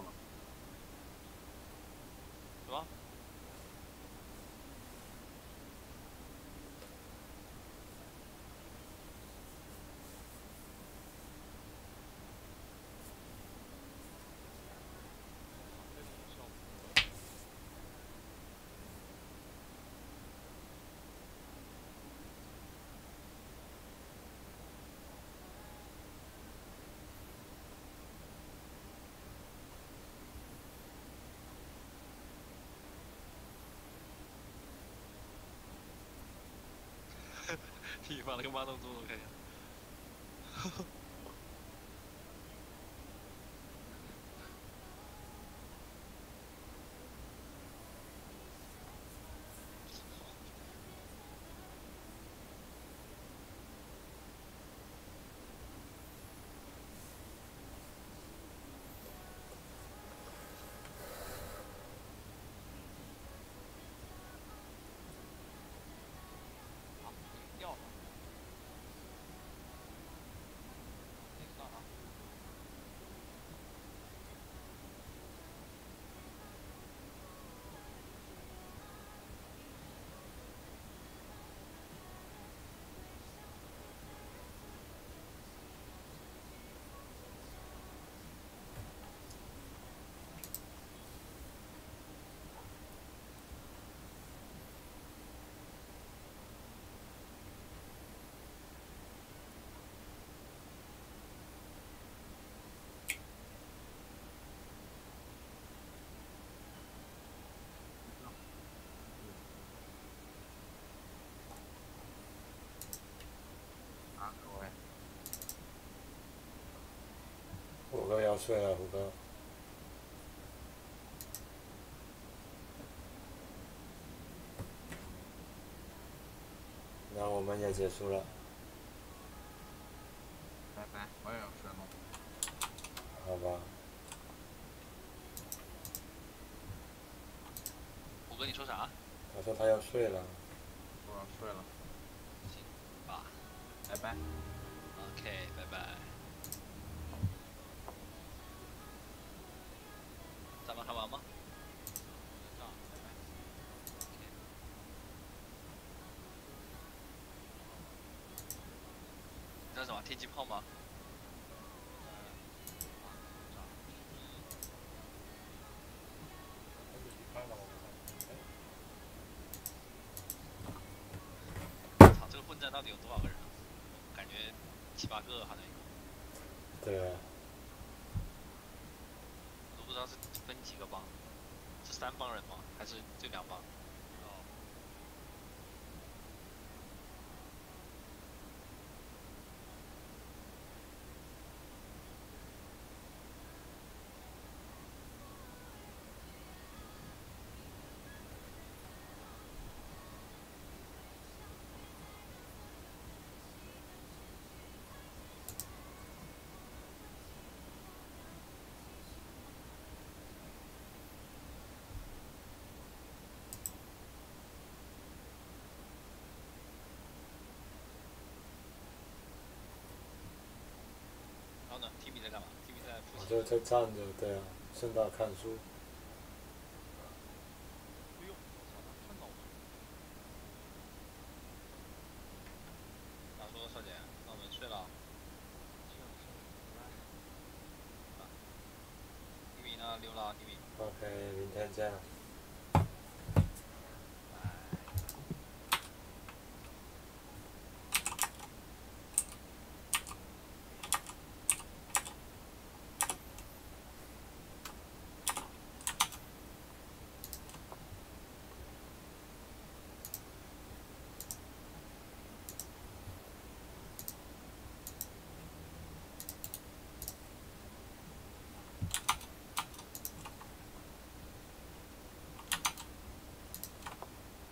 什么？地方那个慢动作，我看一下。掉了。那个干啥？ 啊，各位。 虎哥要睡了，虎哥。那我们也结束了。 拜拜，我也要睡了。 好吧。 虎哥，你说啥？ 他说他要睡了。 我要睡了。 行吧。 拜拜。 OK， 拜拜。咱们还玩吗？ 什么？天气炮吗？ 操，这个混战到底有多少个人啊？感觉七八个好像有。 对啊。 都不知道是分几个帮，是三帮人吗？还是就两帮？然后呢 ？Timmy 在干嘛？Timmy 在复习。 我就在站着，对啊，顺道看书。 不用，我操，看到我。 咋说，少姐？那我们睡了。Timmy 呢？溜了 ，Timmy。 OK，明天见。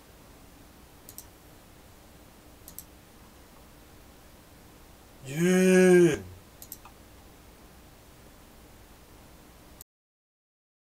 耶！